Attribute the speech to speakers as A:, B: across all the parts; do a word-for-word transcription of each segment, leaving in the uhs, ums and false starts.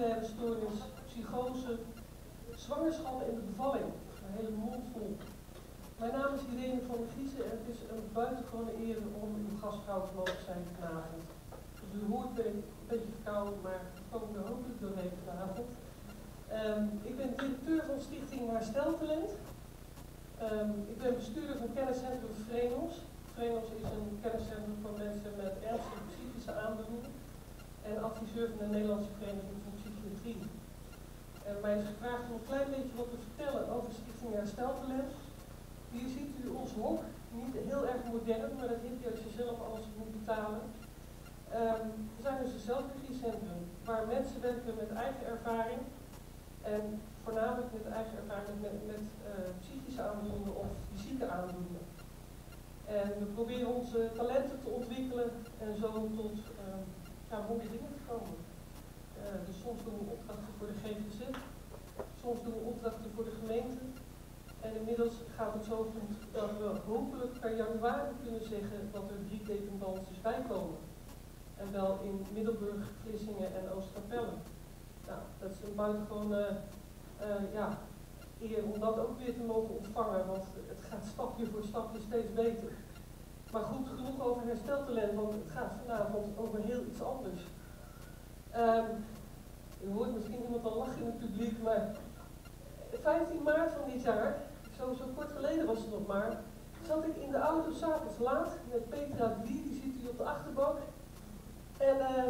A: bipolaire stoornis, psychose, zwangerschap en de bevalling. Een hele mond vol. Mijn naam is Irene van der Giezen en het is een buitengewone eer om uw gastvrouw te mogen zijn vanavond. Zoals u hoort ben ik een beetje verkouden, maar we komen er hopelijk doorheen vanavond. Um, ik ben directeur van Stichting Hersteltalent. Um, ik ben bestuurder van kenniscentrum Vrenos. Vrenos is een kenniscentrum voor mensen met ernstige psychische aandoeningen en adviseur van de Nederlandse Vereniging van Psychiatrie. En mij is gevraagd om een klein beetje wat te vertellen over Stichting Hersteltalent. Hier ziet u ons hok, niet heel erg modern, maar dat heeft u als je zelf alles moet betalen. Um, we zijn dus een zelfregiecentrum waar mensen werken met eigen ervaring en voornamelijk met eigen ervaring met, met uh, psychische aandoeningen of fysieke aandoeningen. En we proberen onze talenten te ontwikkelen en zo tot uh, ja, mooie dingen te komen. Uh, dus soms doen we opdrachten voor de G G Z, soms doen we opdrachten voor de gemeente. En inmiddels gaat het zo goed dat we hopelijk per januari kunnen zeggen dat er drie dependants bijkomen. En wel in Middelburg, Vlissingen en Oostkapelle. Nou, dat is een buitengewone uh, ja, eer om dat ook weer te mogen ontvangen, want het gaat stapje voor stapje steeds beter. Maar goed, genoeg over hersteltalent, want het gaat vanavond over heel iets anders. Um, u hoort misschien iemand al lachen in het publiek, maar vijftien maart van dit jaar, zo, zo kort geleden was het nog maar, zat ik in de auto s'avonds laat met Petra Drie, die ziet u op de achterbank. En uh,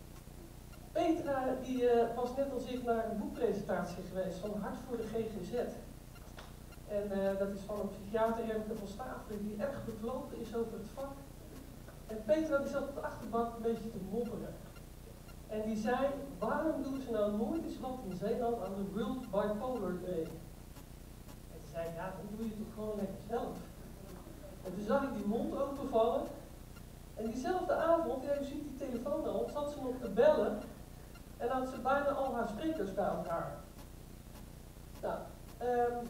A: Petra die, uh, was net als ik naar een boekpresentatie geweest van Hart voor de G G Z. En uh, dat is van een psychiater, Remke van Staveren, die erg bevlogen is over het vak. En Petra die zat op de achterbank een beetje te mopperen. En die zei, waarom doen ze nou nooit eens wat in Zeeland aan de World Bipolar Day? En ze zei, ja, dan doe je het toch gewoon lekker zelf. En toen zag ik die mond openvallen. En diezelfde avond, ja, u ziet die telefoon al, zat ze nog te bellen. En had ze bijna al haar sprekers bij elkaar. Nou, um,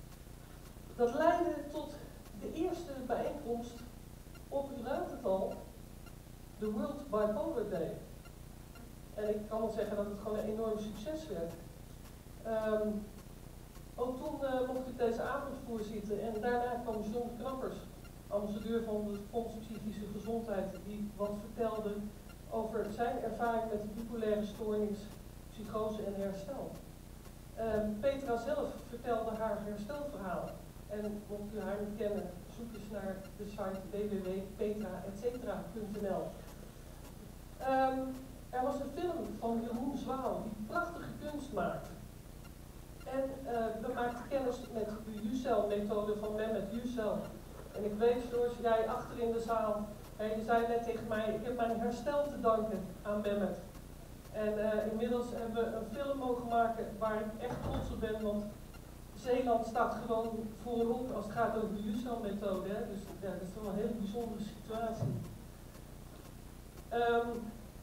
A: dat leidde tot de eerste bijeenkomst op, u raadt het al, de World Bipolar Day. En ik kan wel zeggen dat het gewoon een enorm succes werd. Um, ook toen uh, mocht ik deze avond voorzitten en daarna kwam John Knappers, ambassadeur van het Fonds Psychische Gezondheid, die wat vertelde over zijn ervaring met de bipolaire stoornis, psychose en herstel. Um, Petra zelf vertelde haar herstelverhaal. En mocht u haar niet kennen, zoek eens naar de site w w w punt petra et cetera punt n l. Um, er was een film van Jeroen Zwaal die prachtige kunst maakt. En uh, we maakten kennis met de U-cel-methode van Mehmet Yücel. En ik weet, George, jij achter in de zaal, en je zei net tegen mij, ik heb mijn herstel te danken aan Mehmet. En uh, inmiddels hebben we een film mogen maken waar ik echt trots op ben, want Zeeland staat gewoon voorop als het gaat over de U-cel-methode. Dus ja, dat is wel een hele bijzondere situatie. Um,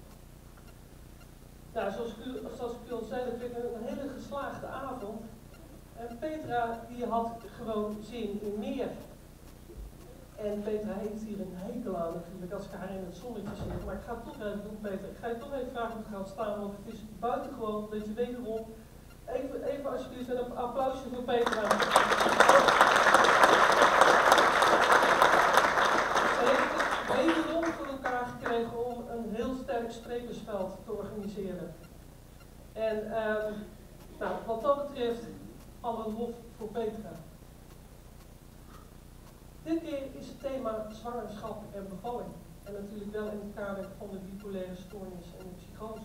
A: nou, zoals ik, u, zoals ik u al zei, dat werd een hele geslaagde avond. En Petra die had gewoon zin in meer. En Petra heeft hier een hekel aan natuurlijk als ik haar in het zonnetje zit. Maar ik ga het toch even doen, Petra. Ik ga je toch even vragen om te gaan staan, want het is buitengewoon dat je wederom. Even, even alsjeblieft een applausje voor Petra. Ze heeft het wederom voor elkaar gekregen om een heel sterk sprekersveld te organiseren. En um, nou, wat dat betreft, alle lof voor Petra. Dit keer is het thema zwangerschap en bevalling. En natuurlijk wel in het kader van de bipolaire stoornis en de psychose.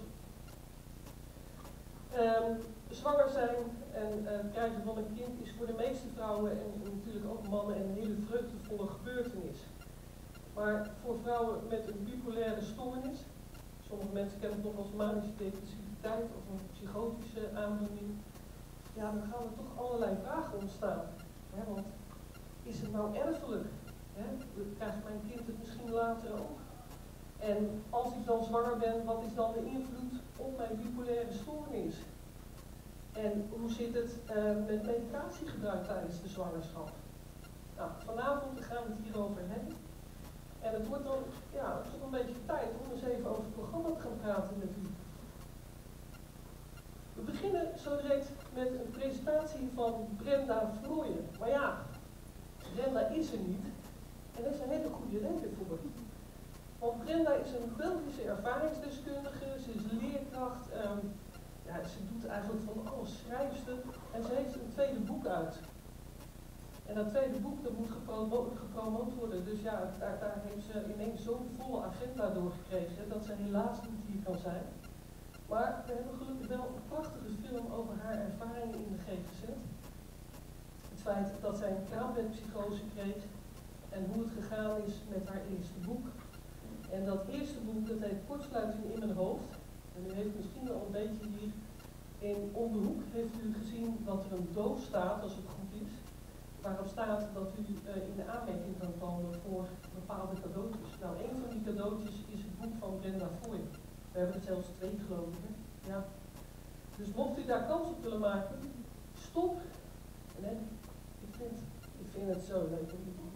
A: Um, zwanger zijn en uh, krijgen van een kind is voor de meeste vrouwen en natuurlijk ook mannen een hele vreugdevolle gebeurtenis. Maar voor vrouwen met een bipolaire stoornis, sommige mensen kennen het nog als manische depressiviteit of een psychotische aandoening, ja, dan gaan er toch allerlei vragen ontstaan. Hè, want is het nou erfelijk? Hè? Krijgt mijn kind het misschien later ook? En als ik dan zwanger ben, wat is dan de invloed op mijn bipolaire stoornis? En hoe zit het uh, met medicatiegebruik tijdens de zwangerschap? Nou, vanavond gaan we het hierover hebben. En het wordt dan, ja, toch een beetje tijd om eens even over het programma te gaan praten met u. zo direct met een presentatie van Brenda Vlooyen. Maar ja, Brenda is er niet. En er is een hele goede reden voor. Want Brenda is een Belgische ervaringsdeskundige, ze is leerkracht, um, ja, ze doet eigenlijk van alles schrijfster en ze heeft een tweede boek uit. En dat tweede boek dat moet gepromo gepromoot worden, dus ja, daar, daar heeft ze ineens zo'n volle agenda door gekregen dat ze helaas niet hier kan zijn. Maar we hebben gelukkig wel een prachtige film over haar ervaringen in de G G Z. Het feit dat zij een kraambedpsychose kreeg en hoe het gegaan is met haar eerste boek. En dat eerste boek, dat heet Kortsluiting in mijn hoofd. En u heeft misschien al een beetje hier in om de hoek heeft u gezien dat er een doos staat, als het goed is. Waarop staat dat u uh, in de aanmerking kan komen voor bepaalde cadeautjes. Nou, een van die cadeautjes is het boek van Brenda Vlooyen. We hebben er zelfs twee, geloof ik. Hè? Ja. Dus mocht u daar kans op willen maken, stop. Nee, ik vind, ik vind het zo leuk.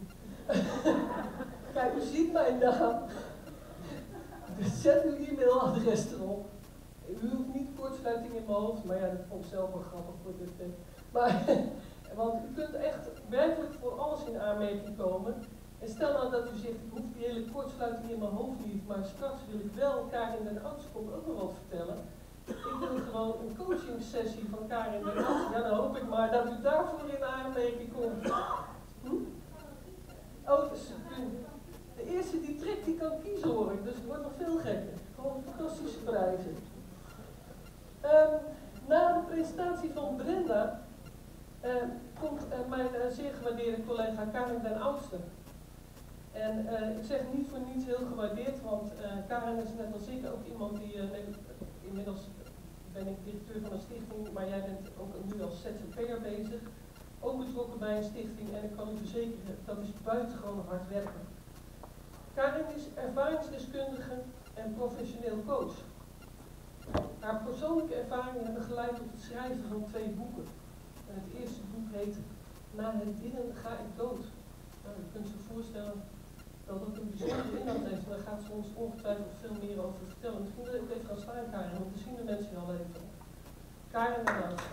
A: Kijk, u ziet mijn naam. Dus zet uw e-mailadres erop. U hoeft niet kortsluiting in mijn hoofd, maar ja, dat vond ik zelf wel grappig voor dit. Maar, want u kunt echt werkelijk voor alles in aanmerking komen. En stel nou dat u zegt, ik hoef die hele kortsluiting in mijn hoofd niet, maar straks wil ik wel Karin den Oudste komt ook nog wat vertellen. Ik wil gewoon een coachingsessie van Karin den Oudste. Ja, dan hoop ik maar dat u daarvoor in aanmerking komt. Hm? Oh, dus de eerste die trekt, die kan kiezen hoor ik, dus het wordt nog veel gekker. Gewoon fantastische prijzen. Um, na de presentatie van Brenda uh, komt uh, mijn uh, zeer gewaardeerde collega Karin den Oudste. En uh, ik zeg niet voor niets heel gewaardeerd, want uh, Karin is net als ik ook iemand die, uh, nee, inmiddels ben ik directeur van een stichting, maar jij bent ook nu als Z Z P'er bezig. Ook betrokken bij een stichting en ik kan u verzekeren, dat is buitengewoon hard werken. Karin is ervaringsdeskundige en professioneel coach. Haar persoonlijke ervaringen hebben geleid tot het schrijven van twee boeken. En het eerste boek heet Na het winnen ga ik dood. Nou, je kunt zich voorstellen dat dat een bijzondere inhoud heeft. En daar gaat ze ons ongetwijfeld veel meer over vertellen. Misschien wil ik ook even gaan staan, Karin, want we zien de mensen al even. Karin den Oudste.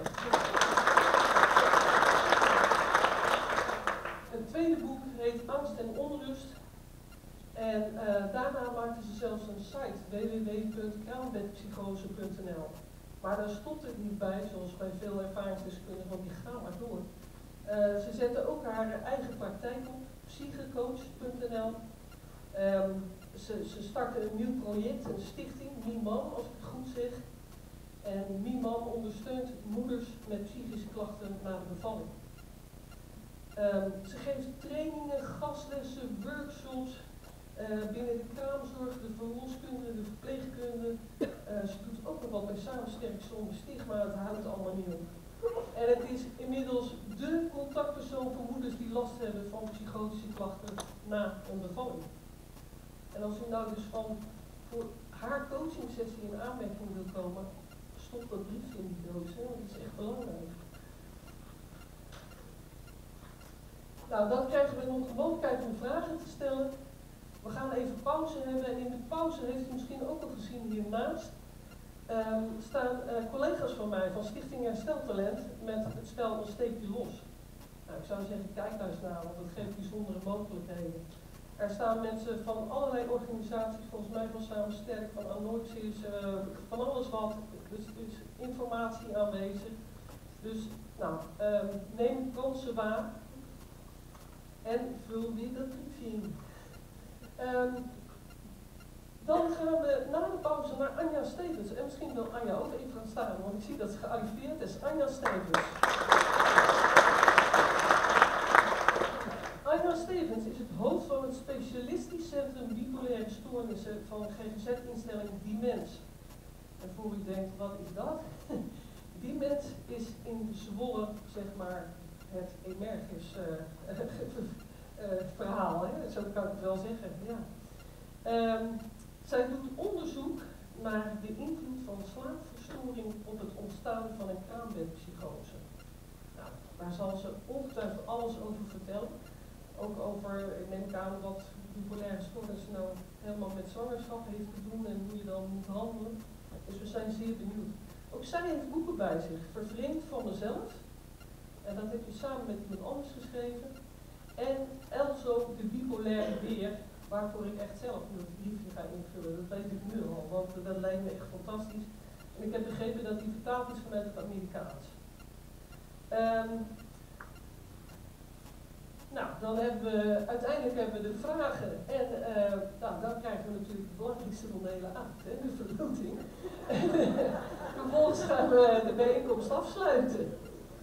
A: Het tweede boek heet Angst en Onrust. En uh, daarna maakte ze zelfs een site, w w w punt kraambedpsychose punt n l. Maar daar stopt het niet bij, zoals bij veel ervaringsdeskundigen, want die gaan maar door. Uh, ze zette ook haar eigen praktijk op, psychecoach punt n l. Um, ze, ze startte een nieuw project, een stichting, MiMam, als ik het goed zeg. En MiMam ondersteunt moeders met psychische klachten na de bevalling. Um, ze geeft trainingen, gastlessen, workshops. Uh, binnen de kraamzorg, de verloskunde, de verpleegkunde. Uh, ze doet ook nog wat bij Samensterk zonder stigma, het houdt allemaal niet op. En het is inmiddels dé contactpersoon voor moeders die last hebben van psychotische klachten na een bevalling. En als u nou dus van voor haar coachingsessie in aanmerking wil komen, stop dat briefje in die doos, hè, want dat is echt belangrijk. Nou, dan krijgen we nog de mogelijkheid om vragen te stellen. We gaan even pauze hebben en in de pauze heeft u misschien ook al gezien hiernaast um, staan uh, collega's van mij van Stichting Hersteltalent met het spel Een Steekje Los. Nou, ik zou zeggen, kijk daar eens naar, want dat geeft bijzondere mogelijkheden. Er staan mensen van allerlei organisaties, volgens mij van Samensterk, van Anoortjes, uh, van alles wat. Dus er is informatie aanwezig. Dus, nou, um, neem kansen waar en vul weer dat briefje in. Um, dan gaan we na de pauze naar Anja Stevens. En misschien wil Anja ook even gaan staan, want ik zie dat ze gearriveerd is. Anja Stevens. Anja Stevens is het hoofd van het specialistisch centrum bipolaire stoornissen van G G Z-instelling Dimens. En voor u denkt, wat is dat? Dimens is in Zwolle, zeg maar, het Emergis uh, Uh, verhaal, hè? Zo kan ik het wel zeggen. Ja. Um, zij doet onderzoek naar de invloed van slaapverstoring op het ontstaan van een kraambedpsychose. Nou, daar zal ze ongetwijfeld alles over vertellen. Ook over, ik neem aan wat bipolaire stoornissen nou helemaal met zwangerschap heeft te doen en hoe je dan moet handelen. Dus we zijn zeer benieuwd. Ook zij heeft boeken bij zich, Vervreemd van mezelf. En dat heb je samen met iemand anders geschreven. En Elzo, de bipolaire beer, waarvoor ik echt zelf een briefje ga invullen. Dat weet ik nu al, want uh, dat lijkt me echt fantastisch. En ik heb begrepen dat die vertaald is vanuit het Amerikaans. Um, nou, dan hebben we, uiteindelijk hebben we de vragen. En uh, nou, dan krijgen we natuurlijk het belangrijkste van de hele avond, hè, de verloting. Vervolgens gaan we de bijeenkomst afsluiten.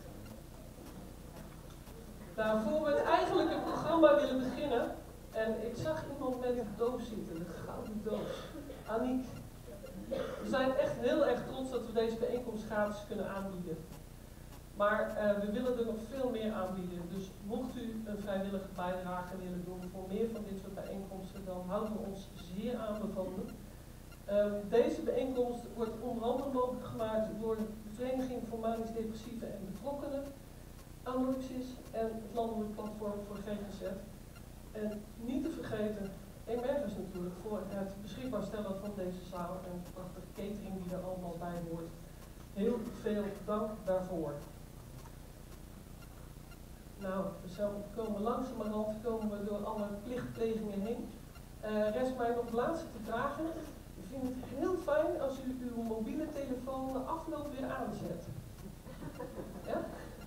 A: Nou, voor we het eigenlijke programma willen beginnen, en ik zag iemand met een doos zitten, de gouden doos. Aniek. We zijn echt heel erg trots dat we deze bijeenkomst gratis kunnen aanbieden. Maar uh, we willen er nog veel meer aanbieden. Dus mocht u een vrijwillige bijdrage willen doen voor meer van dit soort bijeenkomsten, dan houden we ons zeer aanbevolen. Uh, deze bijeenkomst wordt onder andere mogelijk gemaakt door de Vereniging voor Manisch Depressieve en Betrokkenen, Anorexis en het Landelijk Platform voor G G Z. En niet te vergeten, Emergers natuurlijk, voor het beschikbaar stellen van deze zaal en de prachtige catering die er allemaal bij hoort. Heel veel dank daarvoor. Nou, zo komen langzamerhand komen we door alle plichtplegingen heen. Uh, rest mij nog de laatste te vragen. Ik vind het heel fijn als u uw mobiele telefoon de afloop weer aanzet. Ja?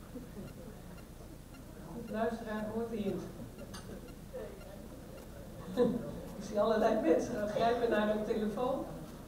A: Goed, luisteraar, hoort de hint. Ik zie allerlei mensen gaan grijpen naar hun telefoon.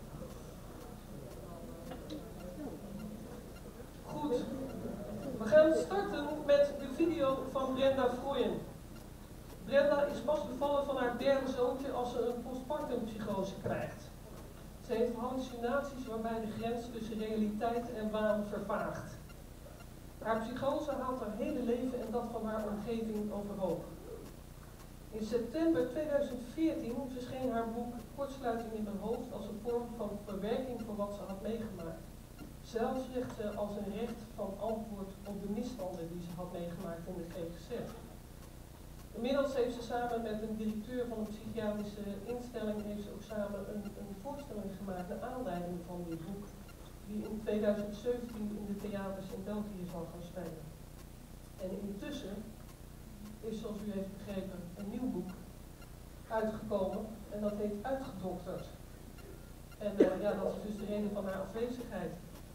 A: Goed. We gaan starten met de video van Brenda Frooyen. Brenda is pas bevallen van haar derde zoontje als ze een postpartumpsychose krijgt. Ze heeft hallucinaties waarbij de grens tussen realiteit en waan vervaagt. Haar psychose haalt haar hele leven en dat van haar omgeving overhoop. In september tweeduizend veertien verscheen haar boek Kortsluiting in haar hoofd als een vorm van verwerking van wat ze had meegemaakt. Zelfs zegt ze als een recht van antwoord op de misstanden die ze had meegemaakt in de G G Z. Inmiddels heeft ze samen met een directeur van een psychiatrische instelling heeft ze ook samen een, een voorstelling gemaakt naar aanleiding van dit boek, die in tweeduizend zeventien in de theaters in België zal gaan spelen. En intussen is, zoals u heeft begrepen, een nieuw boek uitgekomen en dat heet Uitgedokterd. En uh, ja, dat is dus de reden van haar afwezigheid.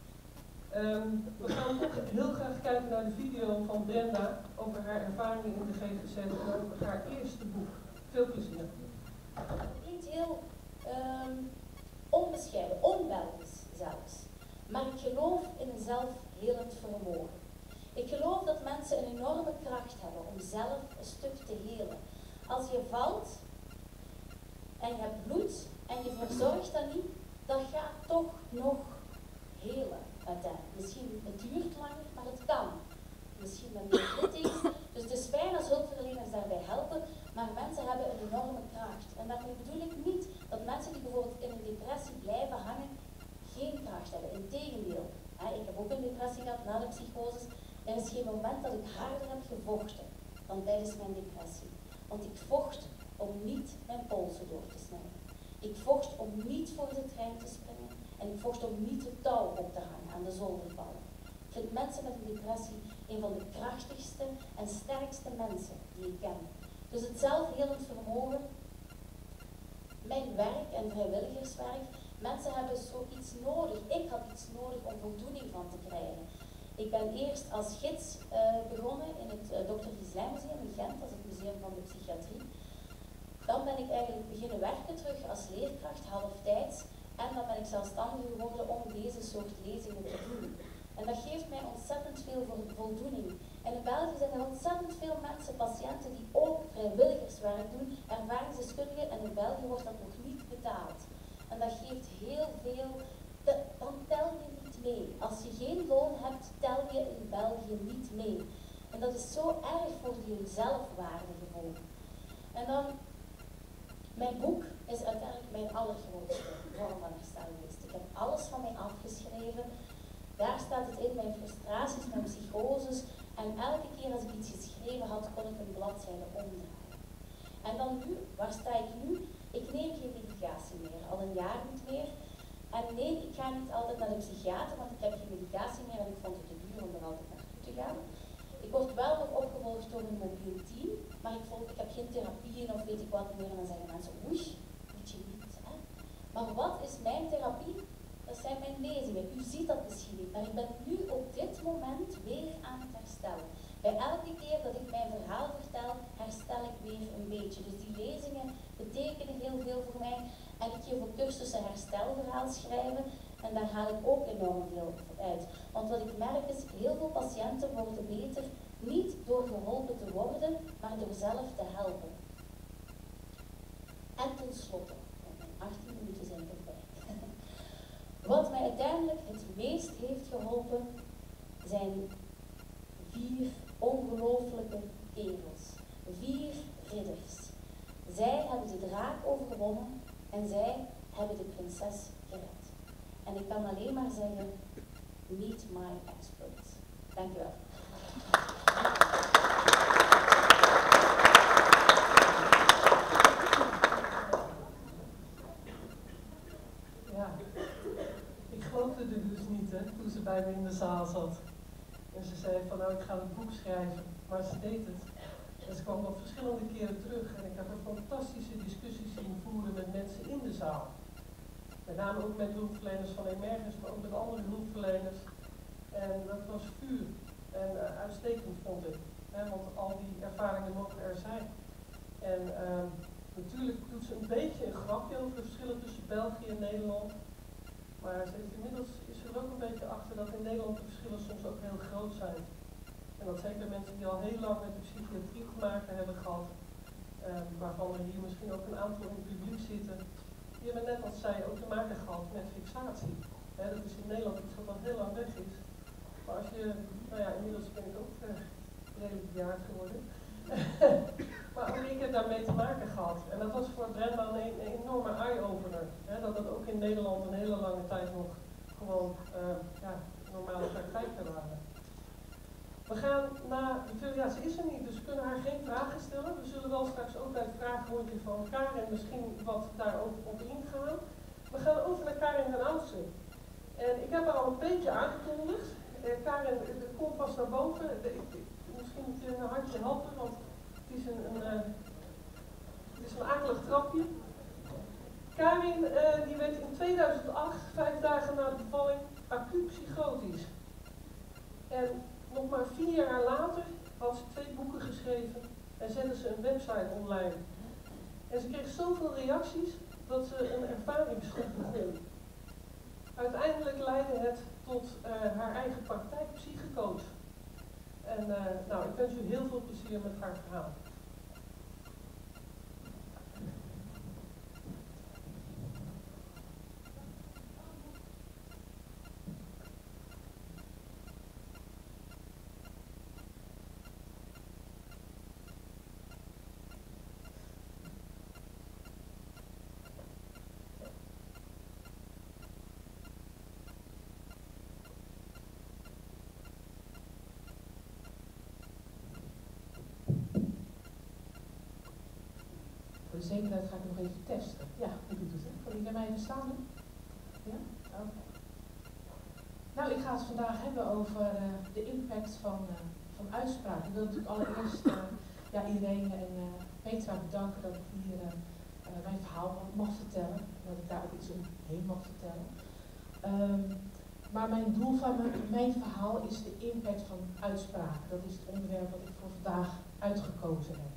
A: Um, we gaan toch heel graag kijken naar de video van Brenda over haar ervaringen in de G G Z en over haar eerste boek. Veel plezier.
B: Het klinkt heel um, onbescheiden, onbelgisch zelfs. Maar ik geloof in een zelfhelend vermogen. Ik geloof dat mensen een enorme kracht hebben om zelf een stuk te helen. Als je valt en je hebt bloed en je verzorgt dat niet, dan gaat toch nog helen uiteindelijk. Misschien het duurt langer, maar het kan. Misschien met meer littekens. Dus het is fijn als hulpverleners daarbij helpen, maar mensen hebben een enorme kracht. En daarmee bedoel ik niet dat mensen die bijvoorbeeld in een depressie blijven hangen, geen kracht hebben. Integendeel. Ik heb ook een depressie gehad na de psychoses. Er is geen moment dat ik harder heb gevochten dan tijdens mijn depressie. Want ik vocht om niet mijn polsen door te snijden. Ik vocht om niet voor de trein te springen. En ik vocht om niet het touw op te hangen aan de zolderballen. Ik vind mensen met een depressie een van de krachtigste en sterkste mensen die ik ken. Dus het zelfhelend vermogen, mijn werk en vrijwilligerswerk, mensen hebben zoiets nodig. Ik had iets nodig om voldoening van te krijgen. Ik ben eerst als gids uh, begonnen in het uh, dokter Gislijn Museum in Gent, dat is het museum van de psychiatrie. Dan ben ik eigenlijk beginnen werken terug als leerkracht, halftijds. En dan ben ik zelfstandig geworden om deze soort lezingen te doen. En dat geeft mij ontzettend veel voldoening. En in België zijn er ontzettend veel mensen, patiënten, die ook vrijwilligerswerk doen, ervaringsdeskundigen, en in België wordt dat nog niet betaald. En dat geeft heel veel, de, dan tel je niet mee. Als je geen loon hebt, tel je in België niet mee. En dat is zo erg voor je zelfwaardegevoel. En dan, mijn boek is uiteindelijk mijn allergrootste vorm van herstel geweest. Ik heb alles van mij afgeschreven. Daar staat het in, mijn frustraties, mijn psychoses. En elke keer als ik iets geschreven had, kon ik een bladzijde omdraaien. En dan nu, waar sta ik nu? Ik neem geen medicatie meer, al een jaar niet meer. En nee, ik ga niet altijd naar de psychiater, want ik heb geen medicatie meer en ik vond het te duur om er altijd naartoe te gaan. Ik word wel nog opgevolgd door een mobiel team, maar ik, volg, ik heb geen therapieën of weet ik wat meer. En dan zeggen mensen, oei, moet je niet. Hè? Maar wat is mijn therapie? Dat zijn mijn lezingen. U ziet dat misschien niet, maar ik ben nu op dit moment weer aan het herstellen. Bij elke keer dat ik mijn verhaal vertel, herstel ik weer een beetje. Dus die lezingen betekenen heel veel voor mij. En ik geef ook cursussen herstelverhaal schrijven. En daar haal ik ook enorm veel uit. Want wat ik merk is, heel veel patiënten worden beter, niet door geholpen te worden, maar door zelf te helpen. En tenslotte, want mijn achttien minuten zijn voorbij. Wat mij uiteindelijk het meest heeft geholpen, zijn vier ongelooflijke kerels. Vier ridders. Zij hebben de draak overwonnen en zij hebben de prinses gered. En ik kan alleen maar zeggen, meet my experts. Dank u wel.
A: Ja, ik geloofde er dus niet, hè, toen ze bij me in de zaal zat. En ze zei van, nou, ik ga een boek schrijven. Maar ze deed het. En ze kwam nog verschillende keren terug. En ik heb er fantastische discussies zien voeren met mensen in de zaal. Met name ook met hulpverleners van Emergence, maar ook met andere hulpverleners. En dat was vuur. En uh, uitstekend vond ik. Hè, want al die ervaringen mogen er zijn. En uh, natuurlijk doet ze een beetje een grapje over de verschillen tussen België en Nederland. Maar ze heeft inmiddels is ze er ook een beetje achter dat in Nederland de verschillen soms ook heel groot zijn. En dat zeker mensen die al heel lang met de psychiatrie te maken hebben gehad, uh, waarvan er hier misschien ook een aantal in het publiek zitten, die hebben net als zij ook te maken gehad met fixatie. He, dat is in Nederland iets wat al heel lang weg is. Maar als je, nou ja, inmiddels ben ik ook uh, redelijk bejaard geworden. Maar ook ik heb daarmee te maken gehad. En dat was voor Brenda een, een enorme eye-opener. Dat dat ook in Nederland een hele lange tijd nog gewoon uh, ja, normale praktijken waren. We gaan naar de ja, ze is er niet, dus we kunnen haar geen vragen stellen. We zullen wel straks ook bij het vragenrondje van Karin misschien wat daarop op ingaan. We gaan over naar Karin den Oudste. En ik heb haar al een beetje aangekondigd. Eh, Karin, kom vast naar boven. De, ik, misschien moet je een handje helpen, want het is een, een, uh, het is een akelig trapje. Karin uh, die werd in tweeduizend acht, vijf dagen na de bevalling, acuut psychotisch. En nog maar vier jaar later had ze twee boeken geschreven en zette ze een website online. En ze kreeg zoveel reacties dat ze een ervaringsgroep begon. Uiteindelijk leidde het tot uh, haar eigen praktijk psychocoach. En uh, nou, ik wens u heel veel plezier met haar verhaal.
C: Voor de zekerheid ga ik nog even testen. Ja, hoe doet het? Kan je mij even staan doen? Ja? Oké. Okay. Nou, ik ga het vandaag hebben over uh, de impact van, uh, van uitspraken. Ik wil natuurlijk allereerst uh, ja, Irene en uh, Petra bedanken dat ik hier uh, uh, mijn verhaal mag vertellen. Dat ik daar ook iets omheen mag vertellen. Um, maar mijn doel van mijn, mijn verhaal is de impact van uitspraken. Dat is het onderwerp wat ik voor vandaag uitgekozen heb.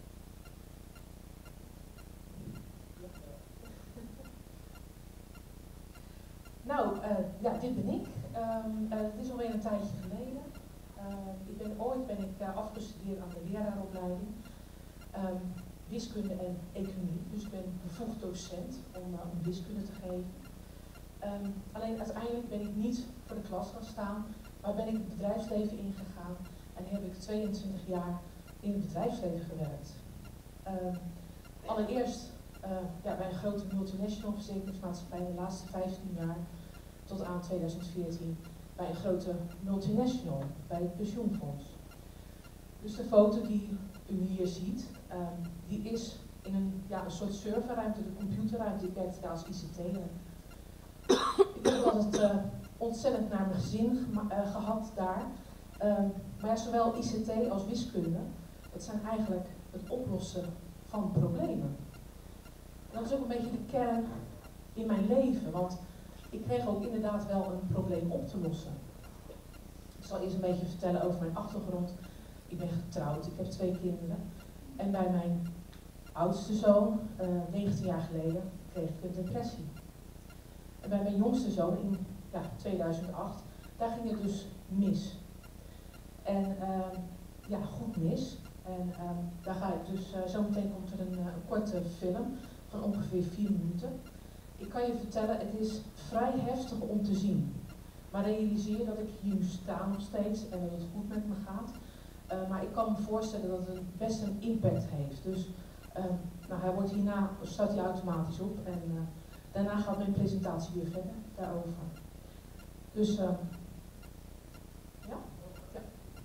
C: Nou, uh, ja, dit ben ik. Um, uh, het is alweer een tijdje geleden. Uh, ik ben, ooit ben ik uh, afgestudeerd aan de leraaropleiding. Um, wiskunde en economie. Dus ik ben bevoegd docent om, uh, om wiskunde te geven. Um, alleen uiteindelijk ben ik niet voor de klas gaan staan, maar ben ik het bedrijfsleven ingegaan en heb ik tweeëntwintig jaar in het bedrijfsleven gewerkt. Um, allereerst uh, ja, bij een grote multinational verzekeringsmaatschappij in de laatste vijftien jaar tot aan tweeduizend veertien bij een grote multinational, bij het pensioenfonds. Dus de foto die u hier ziet, um, die is in een, ja, een soort serverruimte, de computerruimte. Ik werkte daar als I C T'er. ik heb altijd uh, ontzettend naar mijn gezin uh, gehad daar. Um, maar ja, zowel I C T als wiskunde, dat zijn eigenlijk het oplossen van problemen. En dat is ook een beetje de kern in mijn leven, want ik kreeg ook inderdaad wel een probleem op te lossen. Ik zal eerst een beetje vertellen over mijn achtergrond. Ik ben getrouwd, ik heb twee kinderen. En bij mijn oudste zoon, uh, negentien jaar geleden, kreeg ik een depressie. En bij mijn jongste zoon in ja, tweeduizend acht, daar ging het dus mis. En uh, ja, goed mis. En uh, daar ga ik dus, uh, zometeen komt er een, uh, een korte film van ongeveer vier minuten. Ik kan je vertellen, het is vrij heftig om te zien. Maar realiseer dat ik hier nu sta nog steeds en dat het goed met me gaat. Uh, maar ik kan me voorstellen dat het best een impact heeft. Dus uh, nou, hij wordt hierna, staat hij automatisch op en uh, daarna gaat mijn presentatie weer verder daarover. Dus uh, ja. ja.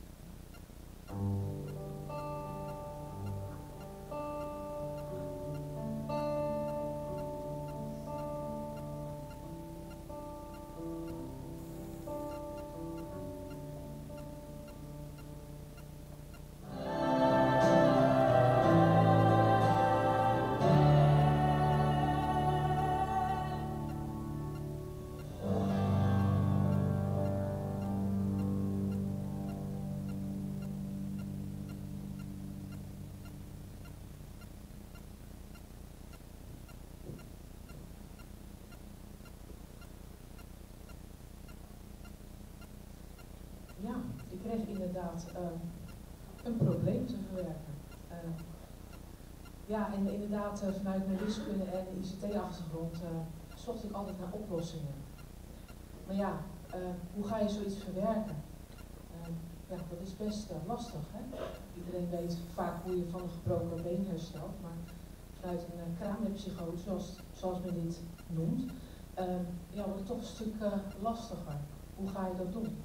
C: Ja, ik kreeg inderdaad uh, een probleem te verwerken. Uh, ja, en inderdaad uh, vanuit mijn wiskunde en I C T-achtergrond uh, zocht ik altijd naar oplossingen. Maar ja, uh, hoe ga je zoiets verwerken? Uh, ja, dat is best uh, lastig, hè? Iedereen weet vaak hoe je van een gebroken been herstelt, maar vanuit een uh, kraamwerkpsychose, zoals, zoals men dit noemt, uh, ja, wordt het toch een stuk uh, lastiger. Hoe ga je dat doen?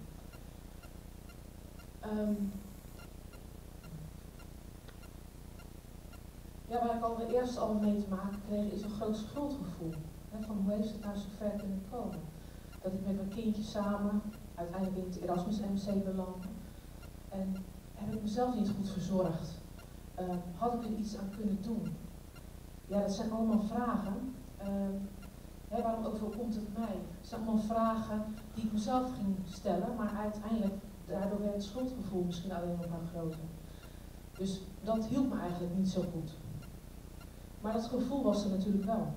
C: Um, ja, waar ik allereerst al mee te maken kreeg, is een groot schuldgevoel. Hè, van hoe heeft het nou zo ver kunnen komen? Dat ik met mijn kindje samen uiteindelijk in het Erasmus M C belandde. En heb ik mezelf niet goed verzorgd? Uh, had ik er iets aan kunnen doen? Ja, dat zijn allemaal vragen. Uh, hè, waarom overkomt het mij? Het zijn allemaal vragen die ik mezelf ging stellen, maar uiteindelijk daardoor werd het schuldgevoel misschien alleen nog maar groter. Dus dat hielp me eigenlijk niet zo goed. Maar dat gevoel was er natuurlijk wel.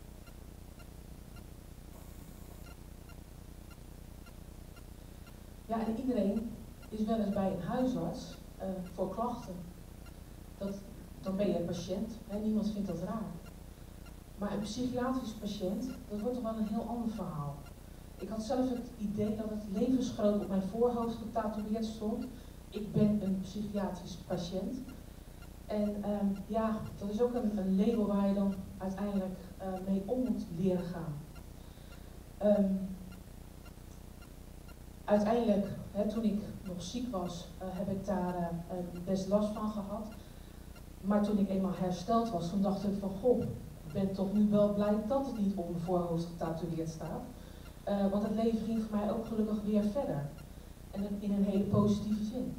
C: Ja, en iedereen is wel eens bij een huisarts uh, voor klachten. Dat, dan ben je een patiënt, hè? Niemand vindt dat raar. Maar een psychiatrisch patiënt, dat wordt toch wel een heel ander verhaal. Ik had zelf het idee dat het levensgroot op mijn voorhoofd getatoeëerd stond. Ik ben een psychiatrisch patiënt. En um, ja, dat is ook een, een label waar je dan uiteindelijk uh, mee om moet leren gaan. Um, uiteindelijk, hè, toen ik nog ziek was, uh, heb ik daar uh, best last van gehad. Maar toen ik eenmaal hersteld was, toen dacht ik van goh, ik ben toch nu wel blij dat het niet op mijn voorhoofd getatoeëerd staat. Uh, want het leven ging voor mij ook gelukkig weer verder. En in een hele positieve zin.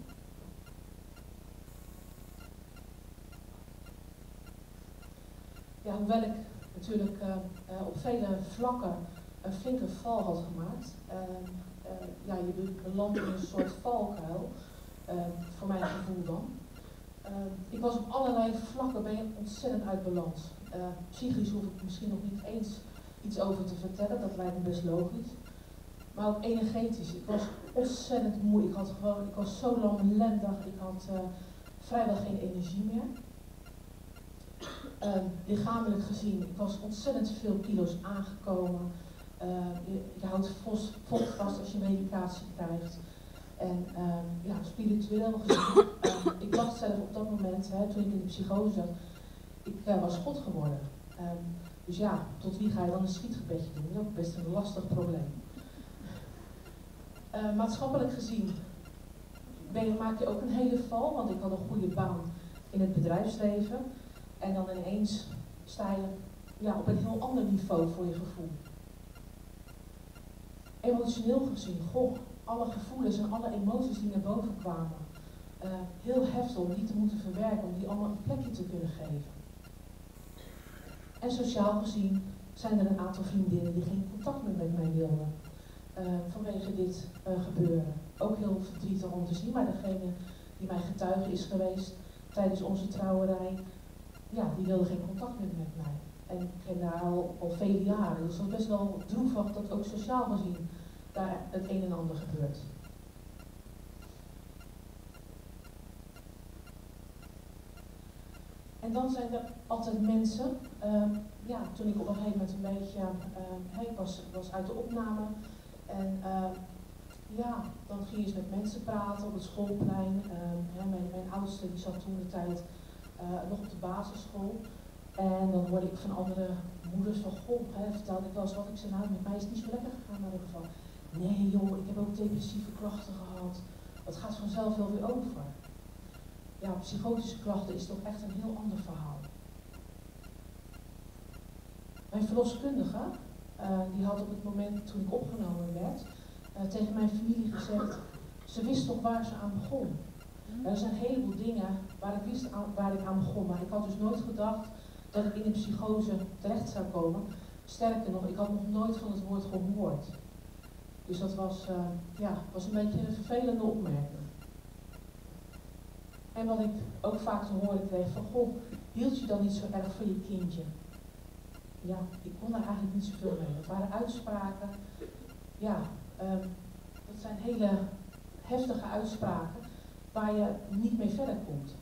C: Ja, hoewel ik natuurlijk uh, uh, op vele vlakken een flinke val had gemaakt. Uh, uh, ja, je belandt in een soort valkuil. Uh, voor mijn gevoel dan. Uh, ik was op allerlei vlakken ben je ontzettend uit balans. Uh, psychisch hoef ik misschien nog niet eens iets over te vertellen, dat lijkt me best logisch. Maar ook energetisch. Ik was ontzettend moe. Ik, had gewoon, ik was zo lamlendig. Ik had uh, vrijwel geen energie meer. Uh, lichamelijk gezien, ik was ontzettend veel kilo's aangekomen. Uh, je, je houdt vocht vast als je medicatie krijgt. En uh, ja, spiritueel gezien, uh, ik dacht zelf op dat moment, hè, toen ik in de psychose zat, ik uh, was God geworden. Uh, dus ja, tot wie ga je dan een schietgebedje doen? Dat is ook best een lastig probleem. Uh, maatschappelijk gezien ben je, maak je ook een hele val, want ik had een goede baan in het bedrijfsleven. En dan ineens sta je ja, op een heel ander niveau voor je gevoel. emotioneel gezien, goh, alle gevoelens en alle emoties die naar boven kwamen. Uh, heel heftig om die te moeten verwerken, om die allemaal een plekje te kunnen geven. En sociaal gezien zijn er een aantal vriendinnen die geen contact meer met mij wilden. Uh, vanwege dit uh, gebeuren. Ook heel verdrietig om te zien, maar degene die mij getuige is geweest tijdens onze trouwerij, ja, die wilde geen contact meer met mij. En ik ken haar al, al vele jaren, dus dat is best wel droevig dat ook sociaal gezien daar het een en ander gebeurt. En dan zijn er altijd mensen, uh, ja, toen ik op een gegeven moment een beetje, uh, ik was, was uit de opname en uh, ja, dan ging je eens met mensen praten op het schoolplein. Uh, hè, mijn, mijn oudste die zat toen de tijd uh, nog op de basisschool en dan hoorde ik van andere moeders van, goh, hè, vertelde ik wel eens wat, ik zei, nou met mij is het niet zo lekker gegaan in ieder geval. Nee joh, ik heb ook depressieve klachten gehad, dat gaat vanzelf wel weer over. Ja, psychotische klachten is toch echt een heel ander verhaal. Mijn verloskundige, uh, die had op het moment toen ik opgenomen werd, uh, tegen mijn familie gezegd, ze wist toch waar ze aan begon. Er zijn een heleboel dingen waar ik wist aan, waar ik aan begon, maar ik had dus nooit gedacht dat ik in een psychose terecht zou komen. Sterker nog, ik had nog nooit van het woord gehoord. Dus dat was, uh, ja, was een beetje een vervelende opmerking. En wat ik ook vaak te horen kreeg van, goh, hield je dan niet zo erg van je kindje? Ja, ik kon daar eigenlijk niet zoveel mee. Dat waren uitspraken, ja, um, dat zijn hele heftige uitspraken waar je niet mee verder komt.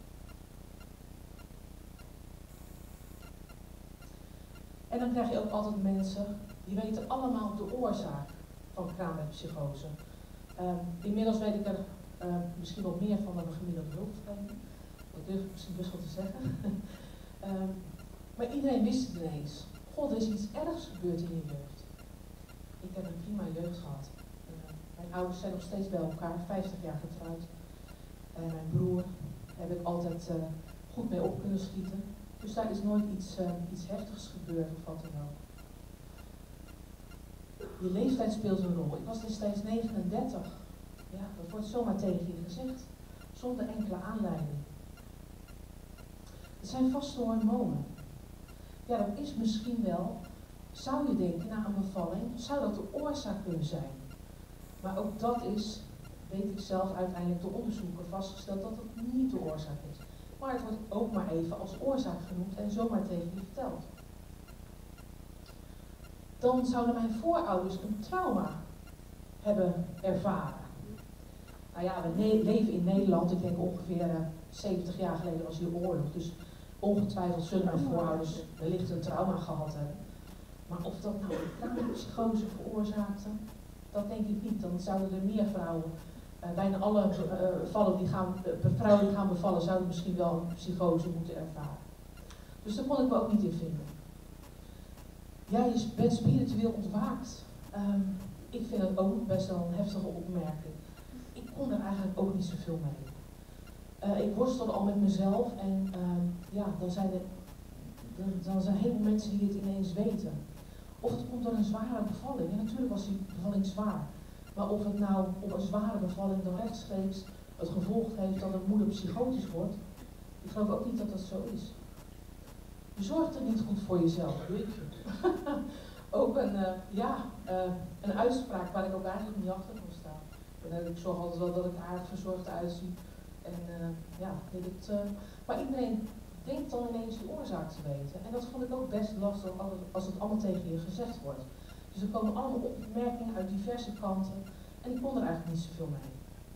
C: En dan krijg je ook altijd mensen, die weten allemaal de oorzaak van kraambeddpsychose. Um, inmiddels weet ik er Uh, misschien wel meer van dan een gemiddelde hulpverlener. Dat durf ik misschien best wel te zeggen. um, maar iedereen wist het ineens. God, er is iets ergs gebeurd in je jeugd. Ik heb een prima jeugd gehad. Uh, mijn ouders zijn nog steeds bij elkaar, vijftig jaar getrouwd. En uh, mijn broer heb ik altijd uh, goed mee op kunnen schieten. Dus daar is nooit iets, uh, iets heftigs gebeurd of wat dan ook. Je leeftijd speelt een rol. Ik was destijds negenendertig. Ja, dat wordt zomaar tegen je gezegd, zonder enkele aanleiding. Het zijn vaste hormonen. Ja, dat is misschien wel, zou je denken, na een bevalling, zou dat de oorzaak kunnen zijn. Maar ook dat is, weet ik zelf uiteindelijk door onderzoeken vastgesteld, dat het niet de oorzaak is. Maar het wordt ook maar even als oorzaak genoemd en zomaar tegen je verteld. Dan zouden mijn voorouders een trauma hebben ervaren. Nou ja, we ne- leven in Nederland, ik denk ongeveer uh, zeventig jaar geleden was hier oorlog, dus ongetwijfeld zullen mijn voorouders wellicht een trauma gehad hebben. Maar of dat nou een kraambedpsychose veroorzaakte, dat denk ik niet. Dan zouden er meer vrouwen, uh, bijna alle uh, vallen die gaan, uh, vrouwen die gaan bevallen, zouden misschien wel een psychose moeten ervaren. Dus daar kon ik me ook niet in vinden. Ja, je bent spiritueel ontwaakt. Um, ik vind dat ook best wel een heftige opmerking. Ik kon er eigenlijk ook niet zoveel mee. Uh, ik worstelde al met mezelf en uh, ja, dan zijn er dan, dan zijn heel veel mensen die het ineens weten. Of het komt door een zware bevalling. En natuurlijk was die bevalling zwaar. Maar of het nou op een zware bevalling dan rechtstreeks het gevolg heeft dat een moeder psychotisch wordt, ik geloof ook niet dat dat zo is. Je zorgt er niet goed voor jezelf, weet je. Ook een, uh, ja, uh, een uitspraak waar ik ook eigenlijk niet achter kon staan. En ik zorg altijd wel dat ik aardig verzorgd uitzie. En uh, ja, weet het, uh, maar iedereen denkt dan ineens de oorzaak te weten. En dat vond ik ook best lastig als het allemaal tegen je gezegd wordt. Dus er komen allemaal opmerkingen uit diverse kanten. En ik kon er eigenlijk niet zoveel mee.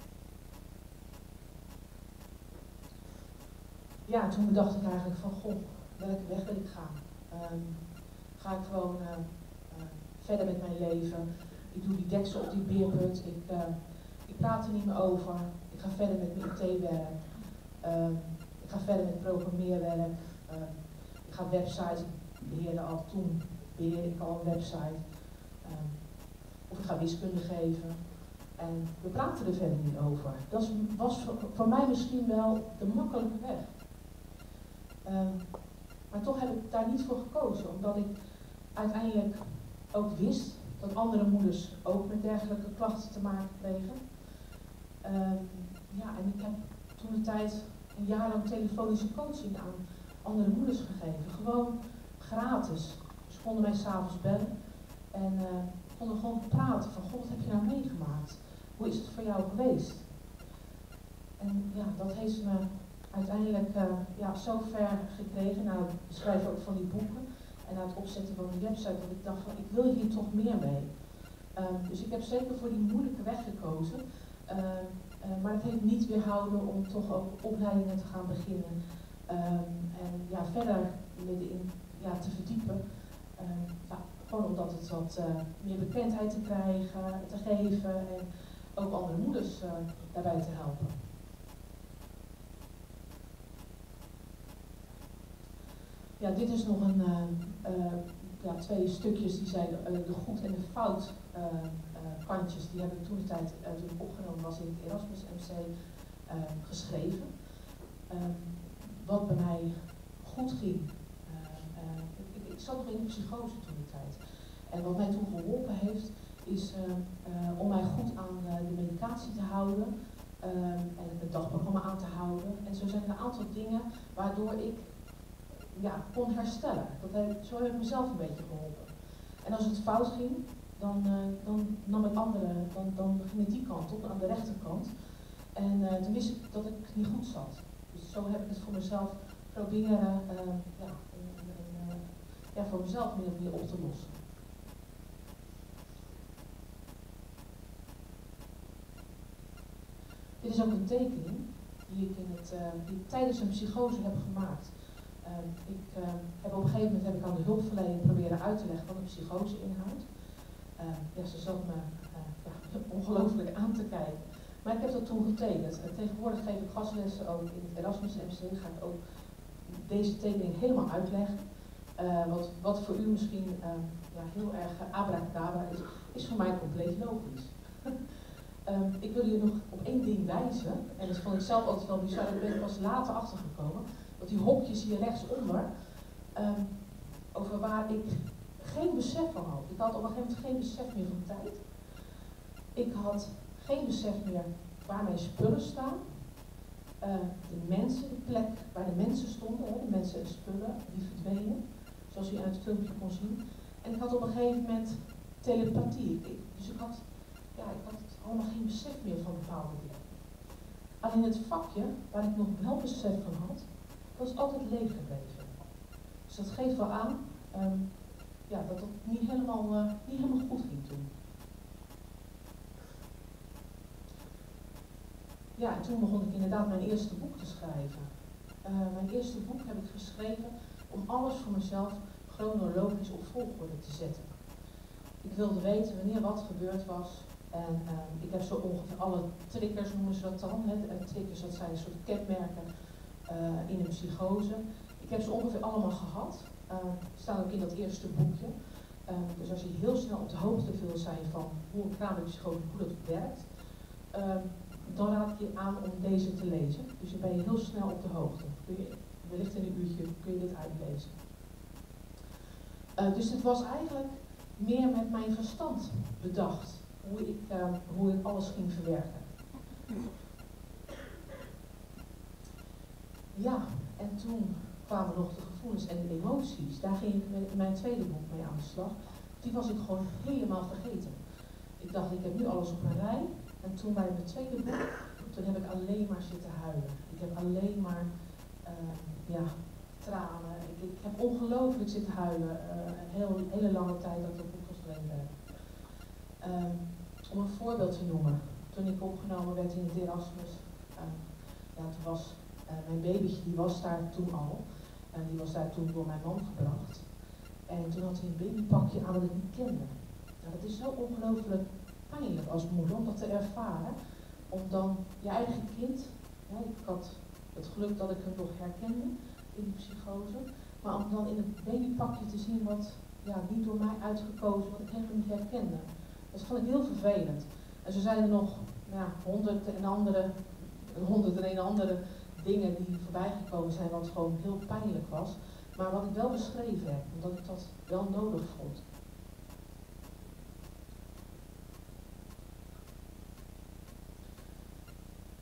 C: Ja, toen bedacht ik eigenlijk van, goh, welke weg wil ik gaan? Um, ga ik gewoon uh, uh, verder met mijn leven? Ik doe die deksel op die beerput. Ik, uh, ik praat er niet meer over. Ik ga verder met mijn I T-werk. Um, ik ga verder met programmeerwerk. Uh, ik ga websites. Ik beheerde al toen, beheerde ik al een website. Um, of ik ga wiskunde geven. En we praten er verder niet over. Dat was voor, voor mij misschien wel de makkelijke weg. Um, maar toch heb ik daar niet voor gekozen, omdat ik uiteindelijk ook wist dat andere moeders ook met dergelijke klachten te maken kregen. Um, ja, en ik heb toen de tijd een jaar lang telefonische coaching aan andere moeders gegeven. Gewoon gratis. Ze konden mij s'avonds bellen en uh, konden gewoon praten van, god, wat heb je nou meegemaakt? Hoe is het voor jou geweest? En ja, dat heeft me uiteindelijk uh, ja, zo ver gekregen, na het beschrijven ook van die boeken en na het opzetten van die website, dat ik dacht van, ik wil hier toch meer mee. Um, dus ik heb zeker voor die moeilijke weg gekozen. Uh, uh, maar het heeft niet weerhouden om toch ook opleidingen te gaan beginnen. Um, en ja, verder in, ja, te verdiepen. Um, ja, gewoon omdat het wat uh, meer bekendheid te krijgen, te geven en ook andere moeders uh, daarbij te helpen. Ja, dit is nog een, uh, uh, ja, twee stukjes die zijn uh, de goed en de fout uh, uh, kantjes. Die heb ik toen de tijd, uh, toen ik opgenomen was in het Erasmus M C, uh, geschreven. Um, wat bij mij goed ging. Uh, uh, ik, ik zat nog in de psychose toen de tijd. En wat mij toen geholpen heeft, is uh, uh, om mij goed aan uh, de medicatie te houden. Uh, en het dagprogramma aan te houden. En zo zijn er een aantal dingen waardoor ik ja, kon herstellen. Dat heb, zo heb ik mezelf een beetje geholpen. En als het fout ging, dan, uh, dan nam ik andere, dan, dan ging het die kant op, aan de rechterkant. En uh, toen wist ik dat ik niet goed zat. Dus zo heb ik het voor mezelf proberen uh, ja, uh, uh, ja, voor mezelf meer of meer op te lossen. Dit is ook een tekening die ik, in het, uh, die ik tijdens een psychose heb gemaakt. Uh, ik, uh, heb op een gegeven moment heb ik aan de hulpverlening proberen uit te leggen wat een psychose inhoudt. Uh, ja, ze zat me uh, ja, ongelooflijk aan te kijken. Maar ik heb dat toen getekend. En tegenwoordig geef ik gastlessen ook in het Erasmus M C. Ga ik ook deze tekening helemaal uitleggen. Uh, wat, wat voor u misschien uh, ja, heel erg abracadabra is, is voor mij compleet logisch. um, ik wil jullie nog op één ding wijzen. En dat vond ik zelf altijd wel bizar. Daar ben ik pas later achtergekomen. Dat die hokjes hier rechtsonder, um, over waar ik geen besef van had. Ik had op een gegeven moment geen besef meer van tijd. Ik had geen besef meer waar mijn spullen staan. Uh, de mensen, de plek waar de mensen stonden, hè, de mensen en spullen, die verdwenen. Zoals u uit het filmpje kon zien. En ik had op een gegeven moment telepathie. Ik, dus ik had, ja, ik had allemaal geen besef meer van bepaalde dingen. Alleen het vakje, waar ik nog wel besef van had, dat is altijd leeg gebleven. Dus dat geeft wel aan um, ja, dat het niet helemaal, uh, niet helemaal goed ging toen. Ja, en toen begon ik inderdaad mijn eerste boek te schrijven. Uh, mijn eerste boek heb ik geschreven om alles voor mezelf chronologisch op volgorde te zetten. Ik wilde weten wanneer wat gebeurd was. En uh, ik heb zo ongeveer alle triggers, noemen ze dat dan. Hè. Uh, triggers, dat zijn een soort kenmerken uh, in een psychose. Ik heb ze ongeveer allemaal gehad. Uh, staan ook in dat eerste boekje. Uh, dus als je heel snel op de hoogte wil zijn van hoe een kraambekpsychose, hoe dat werkt, uh, dan raad ik je aan om deze te lezen. Dus dan ben je heel snel op de hoogte. Kun je, wellicht in een uurtje kun je dit uitlezen. Uh, dus het was eigenlijk meer met mijn verstand bedacht. Hoe ik, uh, hoe ik alles ging verwerken. Ja, en toen kwamen nog de gevoelens en de emoties. Daar ging ik met mijn tweede boek mee aan de slag. Die was ik gewoon helemaal vergeten. Ik dacht, ik heb nu alles op mijn rij. En toen bij mijn tweede boek, toen heb ik alleen maar zitten huilen. Ik heb alleen maar, uh, ja, tranen. Ik, ik heb ongelooflijk zitten huilen. Uh, een heel, hele lange tijd dat ik dat boek geschreven heb. Um, om een voorbeeld te noemen. Toen ik opgenomen werd in het Erasmus, uh, ja, toen was uh, mijn babytje, die was daar toen al. En uh, die was daar toen door mijn man gebracht. En toen had hij een babypakje aan dat ik niet kende. Nou, dat is zo ongelooflijk pijnlijk als moeder om dat te ervaren. Om dan je eigen kind, ja, ik had het geluk dat ik hem nog herkende in die psychose, maar om dan in het babypakje te zien wat ja, niet door mij uitgekozen, wat ik helemaal niet herkende. Dat vond ik heel vervelend. En zo zijn er nog ja, honderd en andere, honderd en een andere dingen die voorbij gekomen zijn, wat gewoon heel pijnlijk was. Maar wat ik wel beschreven heb, omdat ik dat wel nodig vond.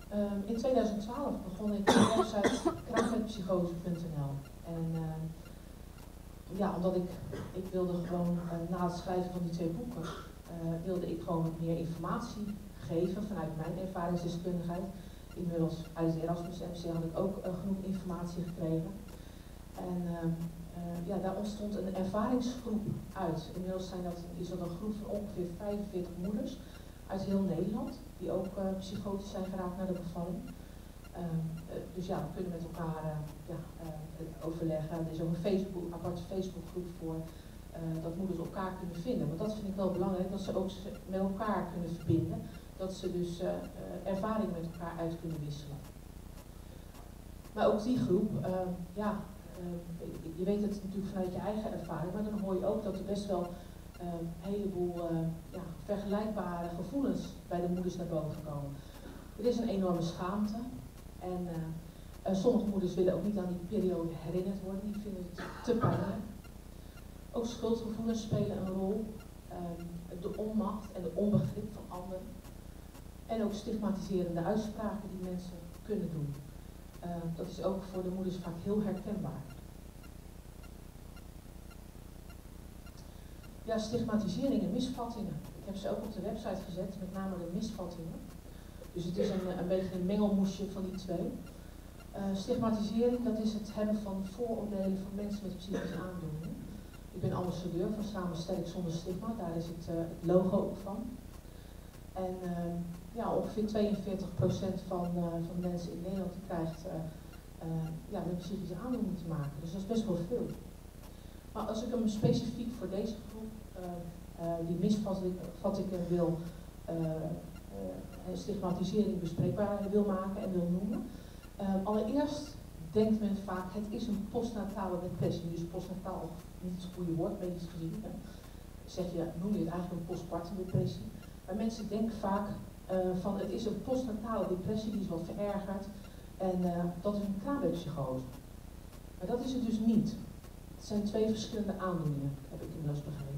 C: Um, in tweeduizend twaalf begon ik de website kraammetpsychose punt n l. En uh, ja, omdat ik, ik wilde gewoon uh, na het schrijven van die twee boeken, uh, wilde ik gewoon meer informatie geven vanuit mijn ervaringsdeskundigheid. Inmiddels uit de Erasmus M C had ik ook uh, genoeg informatie gekregen. En uh, uh, ja, daar ontstond een ervaringsgroep uit. Inmiddels zijn dat, is dat een groep van ongeveer vijfenveertig moeders uit heel Nederland, die ook uh, psychotisch zijn geraakt naar de bevalling. Uh, uh, dus ja, we kunnen met elkaar uh, ja, uh, overleggen. Er is ook een Facebook, aparte Facebookgroep voor uh, dat moeders elkaar kunnen vinden. Want dat vind ik wel belangrijk, dat ze ook met elkaar kunnen verbinden. Dat ze dus uh, uh, ervaring met elkaar uit kunnen wisselen. Maar ook die groep, uh, ja, uh, je weet het natuurlijk vanuit je eigen ervaring, maar dan hoor je ook dat er best wel uh, een heleboel uh, ja, vergelijkbare gevoelens bij de moeders naar boven komen. Er is een enorme schaamte en uh, uh, sommige moeders willen ook niet aan die periode herinnerd worden, die vinden het te pijnlijk. Ook schuldgevoelens spelen een rol, uh, de onmacht en de onbegrip van anderen. En ook stigmatiserende uitspraken die mensen kunnen doen. Uh, dat is ook voor de moeders vaak heel herkenbaar. Ja, stigmatisering en misvattingen. Ik heb ze ook op de website gezet, met name de misvattingen. Dus het is een, een beetje een mengelmoesje van die twee. Uh, stigmatisering, dat is het hebben van vooroordelen van mensen met psychische aandoeningen. Ik ben ambassadeur van Samen Sterk Zonder Stigma, daar is het, uh, het logo ook van. En uh, ja, ongeveer tweeënveertig procent van, uh, van de mensen in Nederland die krijgt uh, uh, ja, met psychische aandoeningen te maken. Dus dat is best wel veel. Maar als ik hem specifiek voor deze groep, uh, uh, die misvattingen wil uh, uh, en stigmatisering bespreekbaar wil maken en wil noemen. Uh, allereerst denkt men vaak, het is een postnatale depressie. Dus postnataal, niet het goede woord, medisch gezien. Hè. Zeg je, noem je het eigenlijk een postpartum depressie. Maar mensen denken vaak uh, van het is een postnatale depressie, die is wat verergerd. En uh, dat is een kraamwegpsychose. Maar dat is het dus niet. Het zijn twee verschillende aandoeningen, heb ik inmiddels begrepen.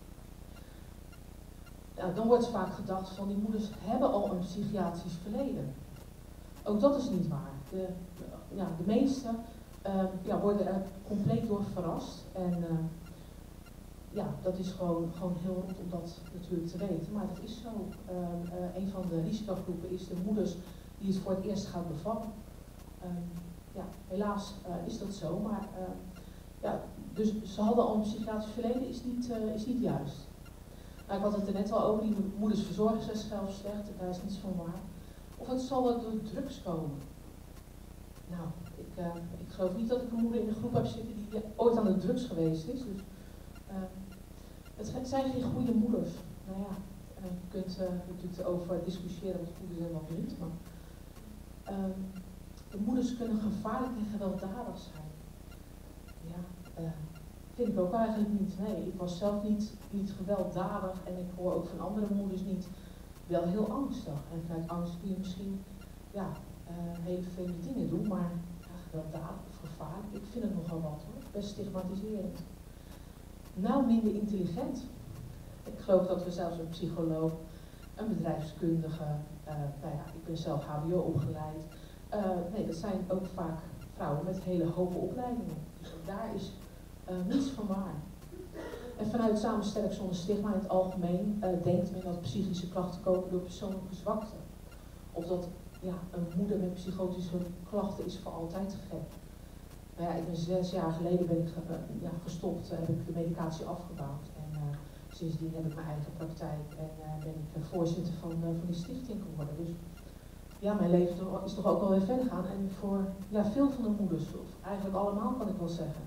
C: Nou, dan wordt vaak gedacht van die moeders hebben al een psychiatrisch verleden. Ook dat is niet waar. De, ja, de meesten uh, ja, worden er compleet door verrast. En uh, ja, dat is gewoon, gewoon heel rot om dat natuurlijk te weten. Maar dat is zo. Uh, uh, een van de risicogroepen is de moeders die het voor het eerst gaan bevallen. Uh, ja, helaas uh, is dat zo. Maar uh, ja, dus ze hadden al een psychiatrisch verleden, is niet, uh, is niet juist. Nou, ik had het er net al over, die moeders verzorgen zichzelf slecht, daar is niets van waar. Of het zal wel door drugs komen. Nou, ik, uh, ik geloof niet dat ik een moeder in de groep heb zitten die ooit aan de drugs geweest is. Dus, uh, het zijn geen goede moeders. Nou ja, uh, je kunt uh, natuurlijk erover discussiëren wat goede zijn en wat niet. Maar uh, de moeders kunnen gevaarlijk en gewelddadig zijn. Ja, uh, vind ik ook eigenlijk niet. Nee, ik was zelf niet, niet gewelddadig en ik hoor ook van andere moeders niet wel heel angstig. En vanuit angst kun je misschien ja, uh, hele vreemde dingen doen, maar ja, gewelddadig of gevaarlijk, ik vind het nogal wat hoor. Best stigmatiserend. Nou, minder intelligent. Ik geloof dat we zelfs een psycholoog, een bedrijfskundige, uh, nou ja, ik ben zelf H B O opgeleid. Uh, nee, dat zijn ook vaak vrouwen met hele hoge opleidingen. Dus ook daar is uh, niets van waar. En vanuit Samen Sterk Zonder Stigma in het algemeen uh, denkt men dat psychische klachten komen door persoonlijke zwakte. Of dat ja, een moeder met psychotische klachten is voor altijd gek. Nou ja, ik ben zes jaar geleden ben ik ge, uh, ja, gestopt, heb ik de medicatie afgebouwd. En uh, sindsdien heb ik mijn eigen praktijk en uh, ben ik uh, voorzitter van, uh, van die stichting geworden. Dus ja, mijn leven is toch ook wel weer verder gaan. En voor ja, veel van de moeders, of eigenlijk allemaal kan ik wel zeggen.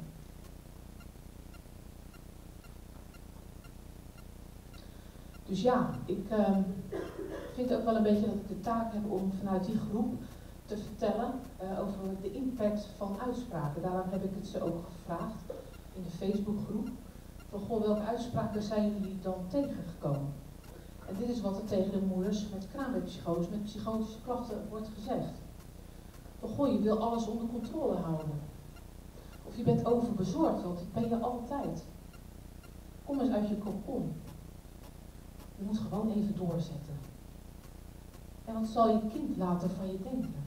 C: Dus ja, ik uh, vind ook wel een beetje dat ik de taak heb om vanuit die groep te vertellen uh, over de impact van uitspraken. Daarom heb ik het ze ook gevraagd in de Facebookgroep. Van goh, welke uitspraken zijn jullie dan tegengekomen? En dit is wat er tegen de moeders met kraamwegpsychose, met psychotische klachten wordt gezegd. Van goh, je wil alles onder controle houden. Of je bent overbezorgd, want dat ben je altijd. Kom eens uit je kokon. Je moet gewoon even doorzetten. En wat zal je kind later van je denken?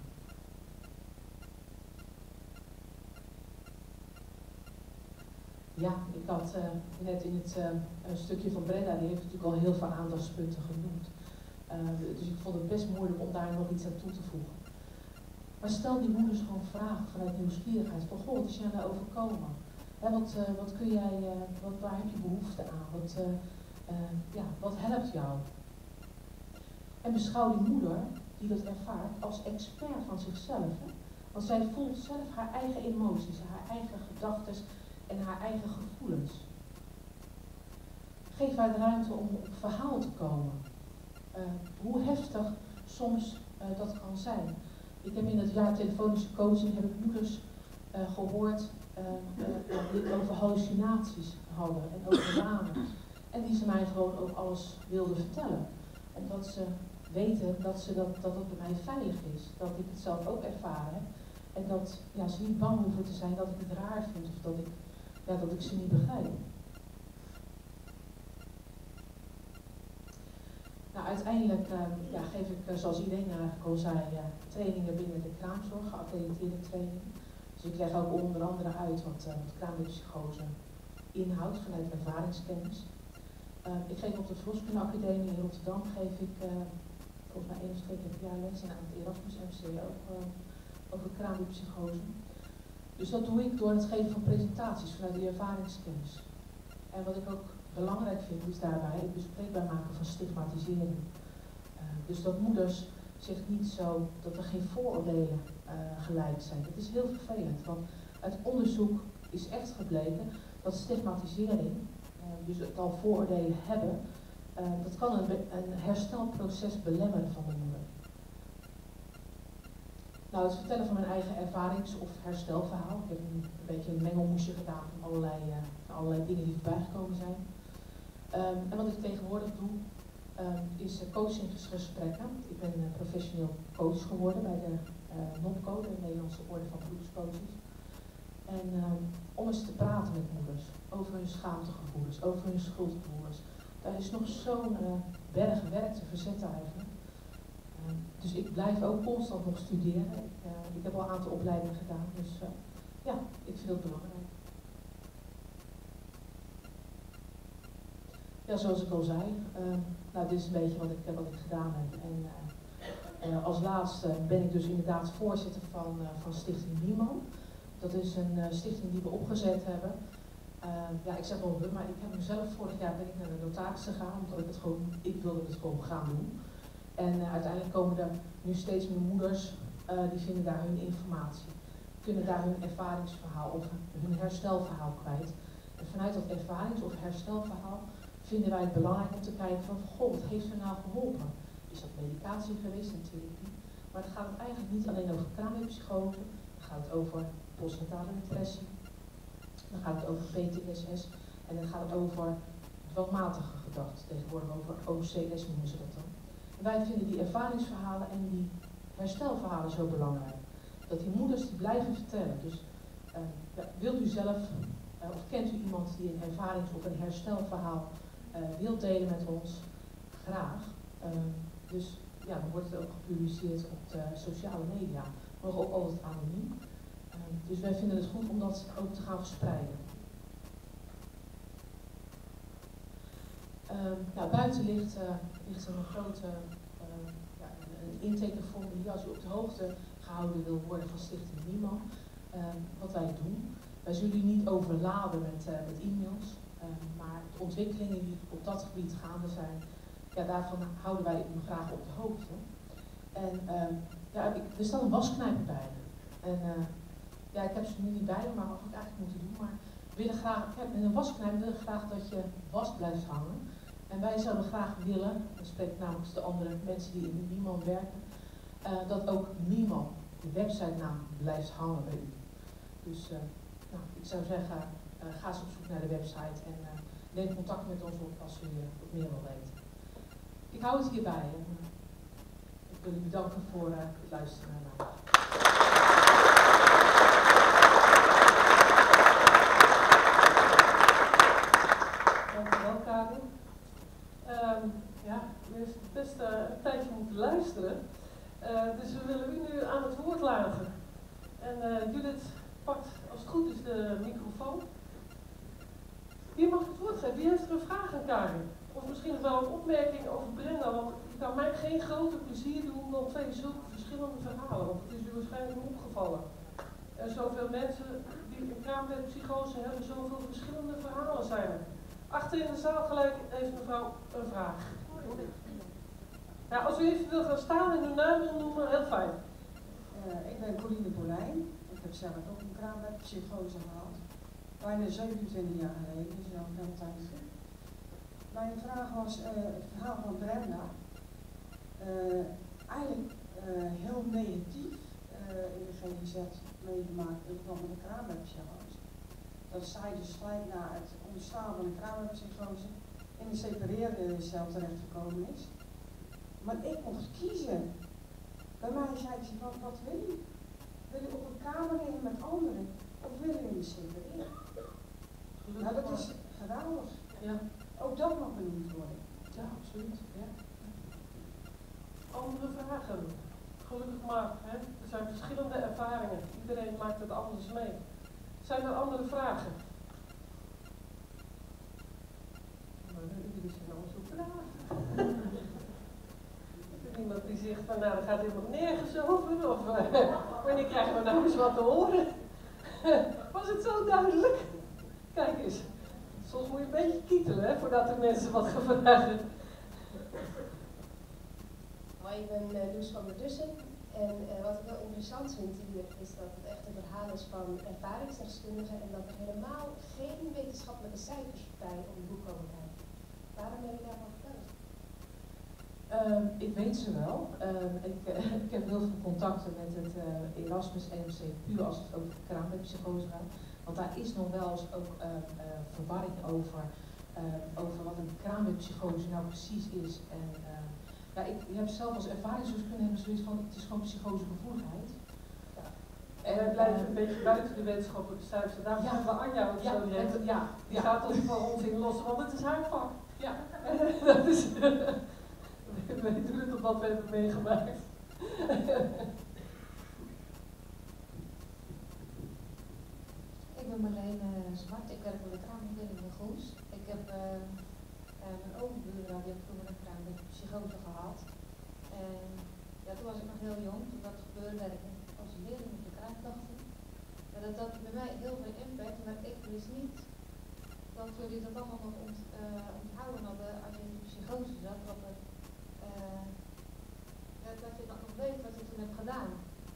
C: Ja, ik had uh, net in het uh, een stukje van Brenda, die heeft natuurlijk al heel veel aandachtspunten genoemd. Uh, dus ik vond het best moeilijk om daar nog iets aan toe te voegen. Maar stel die moeders gewoon vragen vanuit nieuwsgierigheid van, goh, wat is jou nou overkomen? Hè, wat, uh, wat kun jij, uh, wat, waar heb je behoefte aan? Wat, uh, uh, ja, wat helpt jou? En beschouw die moeder die dat ervaart als expert van zichzelf. Hè? Want zij voelt zelf haar eigen emoties, haar eigen gedachten en haar eigen gevoelens. Geef haar de ruimte om op verhaal te komen. Uh, hoe heftig soms uh, dat kan zijn. Ik heb in het jaar telefonische coaching heb ik moeders uh, gehoord uh, uh, die over hallucinaties hadden en over wanen. En die ze mij gewoon ook alles wilden vertellen. En dat ze weten dat, ze dat, dat het bij mij veilig is. Dat ik het zelf ook ervaren heb. En dat ja, ze niet bang hoeven te zijn dat ik het raar vind of dat ik, ja, dat ik ze niet begrijp. Nou, uiteindelijk uh, ja, geef ik, uh, zoals iedereen eigenlijk al zei, uh, trainingen binnen de kraamzorg, geaccrediteerde trainingen. Dus ik leg ook onder andere uit wat, uh, wat kraamdiagnospsychose inhoudt vanuit ervaringskennis. Uh, ik geef op de Verloskundeacademie in Rotterdam, geef ik uh, volgens mij één of twee keer per jaar les en aan het Erasmus M C ook uh, over kraamdiagnospsychose. Dus dat doe ik door het geven van presentaties vanuit die ervaringskennis. En wat ik ook belangrijk vind is daarbij het bespreekbaar maken van stigmatisering. Uh, dus dat moeders zich niet zo, dat er geen vooroordelen uh, gelijk zijn. Dat is heel vervelend, want uit onderzoek is echt gebleken dat stigmatisering, uh, dus het al vooroordelen hebben, uh, dat kan een, een herstelproces belemmeren van de moeder. Nou, het vertellen van mijn eigen ervarings- of herstelverhaal. Ik heb een, een beetje een mengelmoesje gedaan van allerlei, uh, van allerlei dingen die voorbij gekomen zijn. Um, en wat ik tegenwoordig doe, um, is uh, coachingsgesprekken. Ik ben uh, professioneel coach geworden bij de uh, N O P C O, de Nederlandse Orde van Beroepscoaches. En um, om eens te praten met moeders over hun schaamtegevoelens, over hun schuldgevoelens. Daar is nog zo'n uh, berg werk te verzetten eigenlijk. Um, dus ik blijf ook constant nog studeren. Ik, uh, ik heb al een aantal opleidingen gedaan, dus uh, ja, ik vind het belangrijk. Ja, zoals ik al zei, uh, nou dit is een beetje wat ik, wat ik gedaan heb. En uh, uh, als laatste ben ik dus inderdaad voorzitter van, uh, van Stichting Nieman. Dat is een uh, stichting die we opgezet hebben. Uh, ja, ik zeg wel we, maar ik heb mezelf vorig jaar ben ik naar de notaris gegaan, omdat ik het gewoon, ik wilde het gewoon gaan doen. En uh, uiteindelijk komen er nu steeds meer moeders, uh, die vinden daar hun informatie. Kunnen daar hun ervaringsverhaal of hun herstelverhaal kwijt. En vanuit dat ervarings- of herstelverhaal vinden wij het belangrijk om te kijken van, goh, wat heeft er nou geholpen? Is dat medicatie geweest en therapie? Maar dan gaat het eigenlijk niet alleen over kraamdiagnospsychose, dan gaat het over postnatale depressie, dan gaat het over P T S S en dan gaat het over dwangmatige gedachten, tegenwoordig over O C S noemen ze dat dan. En wij vinden die ervaringsverhalen en die herstelverhalen zo belangrijk. Dat die moeders die blijven vertellen. Dus uh, ja, wilt u zelf, uh, of kent u iemand die een ervarings- of een herstelverhaal uh, wilt delen met ons? Graag. Uh, dus ja, dan wordt het ook gepubliceerd op de sociale media. We mogen ook altijd anoniem. Uh, dus wij vinden het goed om dat ook te gaan verspreiden. Uh, nou, buiten ligt, uh, ligt er een grote uh, ja, een intekenformulier als u op de hoogte gehouden wil worden van Stichting Nieman. Uh, wat wij doen. Wij zullen u niet overladen met, uh, met e-mails, uh, maar de ontwikkelingen die op dat gebied gaande zijn, ja, daarvan houden wij u graag op de hoogte. En uh, ja, ik, er staat een wasknijper bij. En uh, ja, ik heb ze nu niet bij me, maar wat ik eigenlijk moeten doen. Maar we willen graag, met een wasknijper willen graag dat je was blijft hangen. En wij zouden graag willen, dan spreek ik namens de andere mensen die in Nieman werken, uh, dat ook Nieman, de websitenaam, blijft hangen bij u. Dus uh, nou, ik zou zeggen, uh, ga eens op zoek naar de website en uh, neem contact met ons op als u uh, wat meer wil weten. Ik hou het hierbij en uh, ik wil u bedanken voor uh, het luisteren naar mij.
A: Dankjewel, Karin. Um, ja, u heeft best uh, een tijdje moeten luisteren. Uh, dus we willen u nu aan het woord laten. En uh, Judith pakt, als het goed is, de microfoon. Wie mag het woord geven? Wie heeft er een vraag aan Karin? Of misschien nog wel een opmerking over Brenda, want het kan mij geen groter plezier doen dan twee zulke verschillende verhalen. Want het is u waarschijnlijk opgevallen. En zoveel mensen die een kraambedpsychose hebben, zoveel verschillende verhalen zijn er. Achter in de zaal gelijk heeft mevrouw een vraag. Ja, als u even wil gaan staan en uw naam wil noemen, heel fijn.
D: Uh, ik ben Coline Polijn. Ik heb zelf ook een kraambedpsychose gehad. Bijna zevenentwintig jaar geleden, dus al veel tijd. Mijn vraag was uh, het verhaal van Brenda. Uh, eigenlijk uh, heel negatief uh, in de G G Z meegemaakt in verband met de kraambedpsychose. Dat zij dus gelijk na het ontstaan van de kraambedpsychose in de separeercel terechtgekomen is. Maar ik mocht kiezen. Bij mij zei ze van, wat wil je? Wil je op een kamer liggen met anderen? Of wil je in de separeren? Nou, dat is geweldig.
A: Ja.
D: Ook dat mag benoemd worden.
A: Ja, absoluut. Ja. Andere vragen? Gelukkig maar. Hè? Er zijn verschillende ervaringen. Iedereen maakt het anders mee. Zijn er andere vragen? Jullie zijn allemaal zo vragen. Iemand die zegt van nou, dat gaat helemaal nergens over. Of uh, wanneer krijgen we nou eens wat te horen? Was het zo duidelijk? Kijk eens. Soms moet je een beetje kietelen, hè, voordat de mensen wat gaan vragen.
E: Hoi, ik ben uh, Loes van der Dussen. En uh, wat ik wel interessant vind hier, is dat het echt een verhaal is van ervaringsdeskundigen en dat er helemaal geen wetenschappelijke cijfers bij om het boek komen kijken. Waarom ben je daarvan vertellen?
C: Um, ik weet ze wel. Um, ik, uh, ik heb heel veel contacten met het uh, Erasmus M C, puur als het over kraambedpsychose gaat. Want daar is nog wel eens ook uh, uh, verwarring over, uh, over wat een kraambedpsychose nou precies is. En, uh, ja, ik, ik heb zelf als ervaringsdeskundige hebben zoiets van, het is gewoon psychosegevoeligheid.
A: Ja. En wij blijven uh, een beetje buiten de wetenschappelijke cijfers. Daarom ja, hebben we Anja ook
C: ja,
A: zo direct.
C: Ja,
A: die
C: ja.
A: gaat ons van ons inlossen, want het is haar vak.
C: Ja.
A: Dat is, wij doen het op wat we hebben meegemaakt.
F: Ik ben Marleen uh, Zwart, ik werk bij de kraamafdeling in Goes. Ik heb uh, uh, mijn overbuurvrouw, die heeft vroeger een kraambedpsychose gehad. En ja, toen was ik nog heel jong, toen dat gebeurde werd ik als leerling op de kraamklachten. En dat had bij mij heel veel impact, maar ik wist niet dat jullie dat allemaal nog ont, uh, onthouden hadden als je in de psychose zat. Wat er, uh, dat, dat je dan nog weet wat je toen hebt gedaan.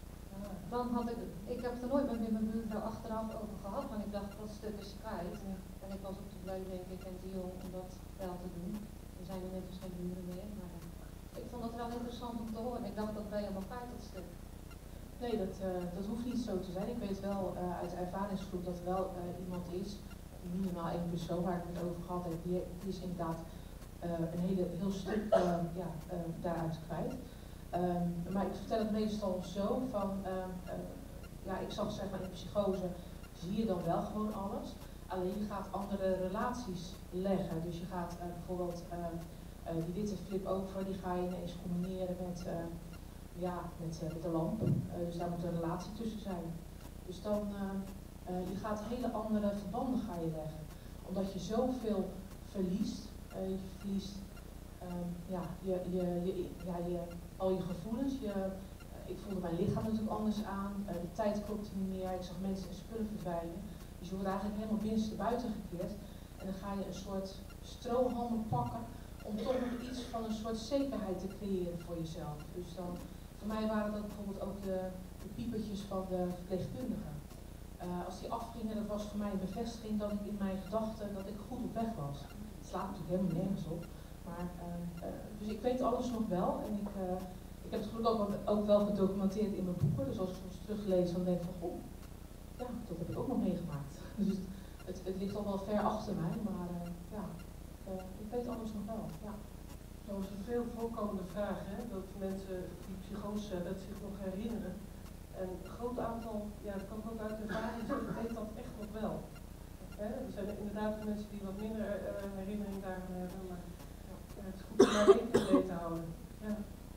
F: Dan had ik, ik heb het er nooit met mijn buurvrouw achteraf over gehad, want ik dacht dat stuk is kwijt. Ja. En ik was ook te blij, denk ik, en te jong om dat wel te doen. We zijn inmiddels geen buren meer, maar uh, ik vond het wel interessant om te horen. Ik dacht dat ben je helemaal kwijt, dat stuk.
C: Nee, dat, uh, dat hoeft niet zo te zijn. Ik weet wel uh, uit de ervaringsgroep dat er wel uh, iemand is, minimaal één persoon waar ik het over gehad heb, die, die is inderdaad uh, een hele, heel stuk uh, ja, uh, daaruit kwijt. Um, maar ik vertel het meestal zo van, uh, uh, ja, ik zag zeg maar in psychose, zie je dan wel gewoon alles, alleen je gaat andere relaties leggen. Dus je gaat uh, bijvoorbeeld uh, uh, die witte flip over, die ga je ineens combineren met, uh, ja, met, uh, met de lamp. Uh, dus daar moet een relatie tussen zijn. Dus dan, uh, uh, je gaat hele andere verbanden ga je leggen. Omdat je zoveel verliest, uh, je verliest um, ja, je, je, je, ja, je al je gevoelens, je, uh, ik voelde mijn lichaam natuurlijk anders aan, uh, de tijd klopte niet meer, ik zag mensen en spullen verdwijnen. Dus je wordt eigenlijk helemaal binnenste buiten gekeerd en dan ga je een soort strohalmen pakken om toch nog iets van een soort zekerheid te creëren voor jezelf. Dus dan, voor mij waren dat bijvoorbeeld ook de, de piepertjes van de verpleegkundigen. Uh, als die afgingen, dat was voor mij een bevestiging dat ik in mijn gedachten, dat ik goed op weg was. Het slaat natuurlijk helemaal nergens op. Maar, uh, uh, dus ik weet alles nog wel en ik, uh, ik heb het gelukkig ook, ook wel gedocumenteerd in mijn boeken. Dus als ik soms teruglees, dan denk ik van, oh, ja, dat heb ik ook nog meegemaakt. Dus het, het, het ligt al wel ver achter mij, maar uh, ja, uh, ik weet alles nog wel. Ja.
A: Zo is een veel voorkomende vraag, hè, dat mensen die psychose hebben zich nog herinneren. En een groot aantal, ja, dat kan ik ook uit ervaring zeggen, ik weet dat echt nog wel. Hè, er zijn inderdaad mensen die wat minder uh, herinnering daaraan hebben, maar ja, het is goed om daar rekening mee te houden. Ja.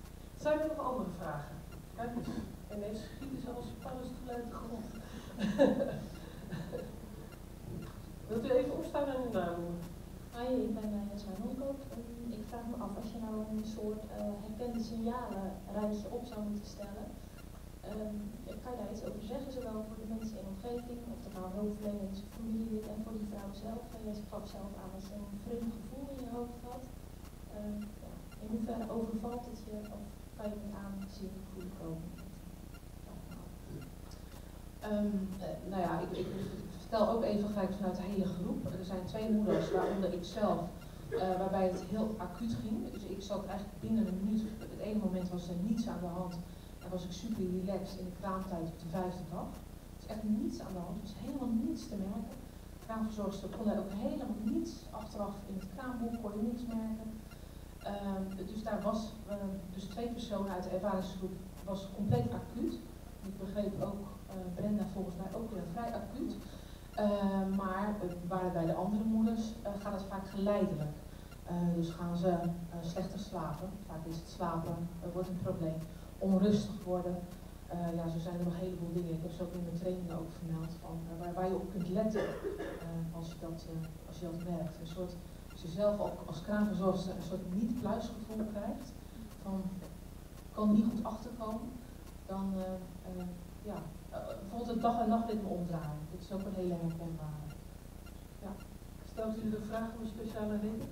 A: Zijn er nog andere vragen? Kijk eens, ineens schieten ze als paddenstoelen uit de grond. Wilt u even opstaan en uw naam noemen?
G: Hoi, ik ben uh, Jasmijn Honkoop. Um, ik vraag me af, als je nou een soort uh, herkende signalen rijtje op zou moeten stellen, um, kan je daar iets over zeggen, zowel voor de mensen in de omgeving, of dat nou hulpverlening is, familielid, en voor die vrouw zelf? Uh, jij gaf zelf aan dat ze een vreemd gevoel in je hoofd had. Um, ja, in hoeverre overvalt het je, of kan je het aanzien goed komen?
C: Um, uh, nou ja, ik, ik, ik vertel ook even gelijk vanuit de hele groep. Er zijn twee moeders, waaronder ik zelf, uh, waarbij het heel acuut ging. Dus ik zat eigenlijk binnen een minuut, op het ene moment was er niets aan de hand. En was ik super relaxed in de kraamtijd op de vijfde dag. Er is echt niets aan de hand, er was helemaal niets te merken. De kraamverzorgster kon er ook helemaal niets achteraf in het kraamboek, kon je niks merken. Um, dus daar was, uh, dus twee personen uit de ervaringsgroep, was compleet acuut. Ik begreep ook, uh, Brenda volgens mij ook weer vrij acuut. Uh, maar uh, waar bij de andere moeders uh, gaat het vaak geleidelijk. Uh, dus gaan ze uh, slechter slapen. Vaak is het slapen, uh, wordt een probleem. Onrustig worden. Uh, ja, zo zijn er nog een heleboel dingen. Ik heb ze ook in mijn trainingen ook vermeld van uh, waar, waar je op kunt letten uh, als, je dat, uh, als je dat merkt. Een soort, als je zelf ook als kraamverzorgster een soort niet-pluisgevoel krijgt. Van, ik kan er niet goed achterkomen. Dan, uh, uh, ja, uh, bijvoorbeeld het dag- en nachtritme omdraaien. Dit is ook een hele herkenbare. Ja.
A: Stelt u de vraag om een speciale reden?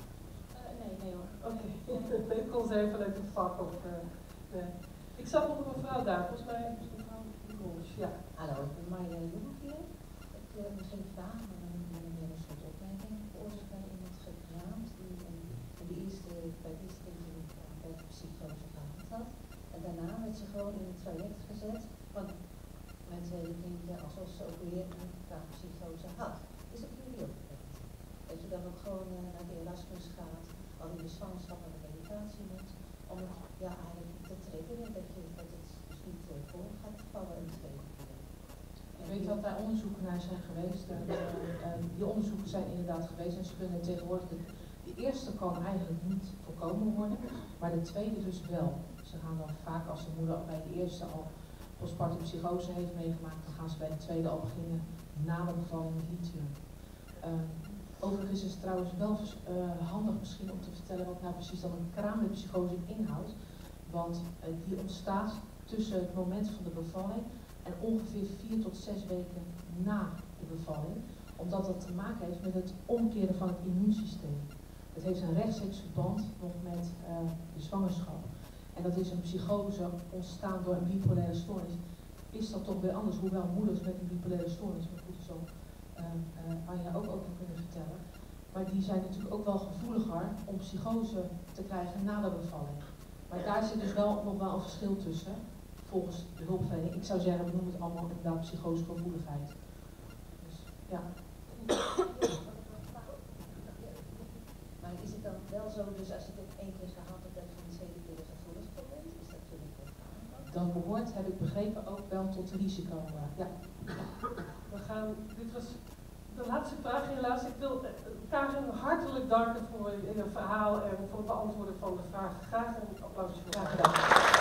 G: Uh, nee, nee hoor.
A: Oké, okay. Ik kon ze even vanuit het vak op. Uh, nee. Ik zag nog een mevrouw daar, volgens mij is mevrouw Gols. Ja.
H: Hallo, ik ben Marja Jongevier. Ik heb uh, misschien vragen, maar dan ben ik meer een soort opmerking. Ooit is bij iemand gekraamd die um, de eerste, bij het eerste kind in uh, bij de psychose gehad had. En daarna werd ze gewoon in het traject gezet van mijn tweede kindje alsof ze ook weer een kraampsychose had. Is dat jullie ook gebeurd? Dat je dan ook gewoon uh, naar de Erasmus gaat, al in de zwangerschap naar de meditatie moet, om het ja, eigenlijk te triggeren dat, je, dat het dus niet uh, voor gaat vallen in het tweede keer.
C: Ik weet dat daar onderzoeken naar zijn geweest. Uh, uh, die onderzoeken zijn inderdaad geweest en ze kunnen tegenwoordig, de, de eerste kan eigenlijk niet voorkomen worden, maar de tweede dus wel. Ze gaan dan vaak, als de moeder bij de eerste al postpartum psychose heeft meegemaakt, dan gaan ze bij de tweede al beginnen na de bevalling met lithium. Uh, overigens is het trouwens wel uh, handig misschien om te vertellen wat nou precies dan een kraamlidpsychose inhoudt. Want uh, die ontstaat tussen het moment van de bevalling en ongeveer vier tot zes weken na de bevalling. Omdat dat te maken heeft met het omkeren van het immuunsysteem. Het heeft een rechtstreeks verband nog met uh, de zwangerschap. En dat is een psychose ontstaan door een bipolaire stoornis. Is dat toch weer anders, hoewel moeders met een bipolaire stoornis, maar goed, zo uh, uh, Anja ook over kunnen vertellen. Maar die zijn natuurlijk ook wel gevoeliger om psychose te krijgen na de bevalling. Maar daar zit dus wel nog wel een verschil tussen, volgens de hulpverlening. Ik zou zeggen, we noemen het allemaal inderdaad psychosegevoeligheid. Dus ja.
H: Maar is het dan wel zo, dus als je dit één keer gehad hebt, dat je een tweede keer gevoelig voor bent? Is dat toen niet gegaan?
C: Dat behoort, heb ik begrepen, ook wel tot risico. Uh, ja.
A: We gaan, dit was de laatste vraag helaas. Ik wil Karin hartelijk danken voor je verhaal en voor het beantwoorden van de vraag. Graag een applaus voor.
C: Graag gedaan.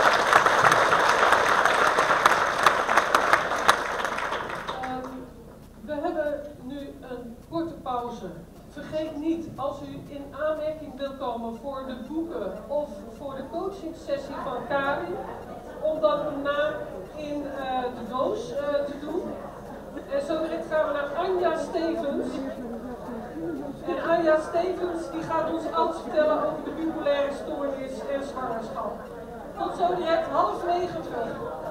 A: Um, we hebben nu een korte pauze. Vergeet niet, als u in aanmerking wilt komen voor de boeken of voor de coachingsessie van Karin, om dan uw naam in uh, de doos uh, te doen. En zo direct gaan we naar Anja Stevens. En Anja Stevens die gaat ons alles vertellen over de bipolaire stoornis en zwangerschap. Tot zo direct half negen terug.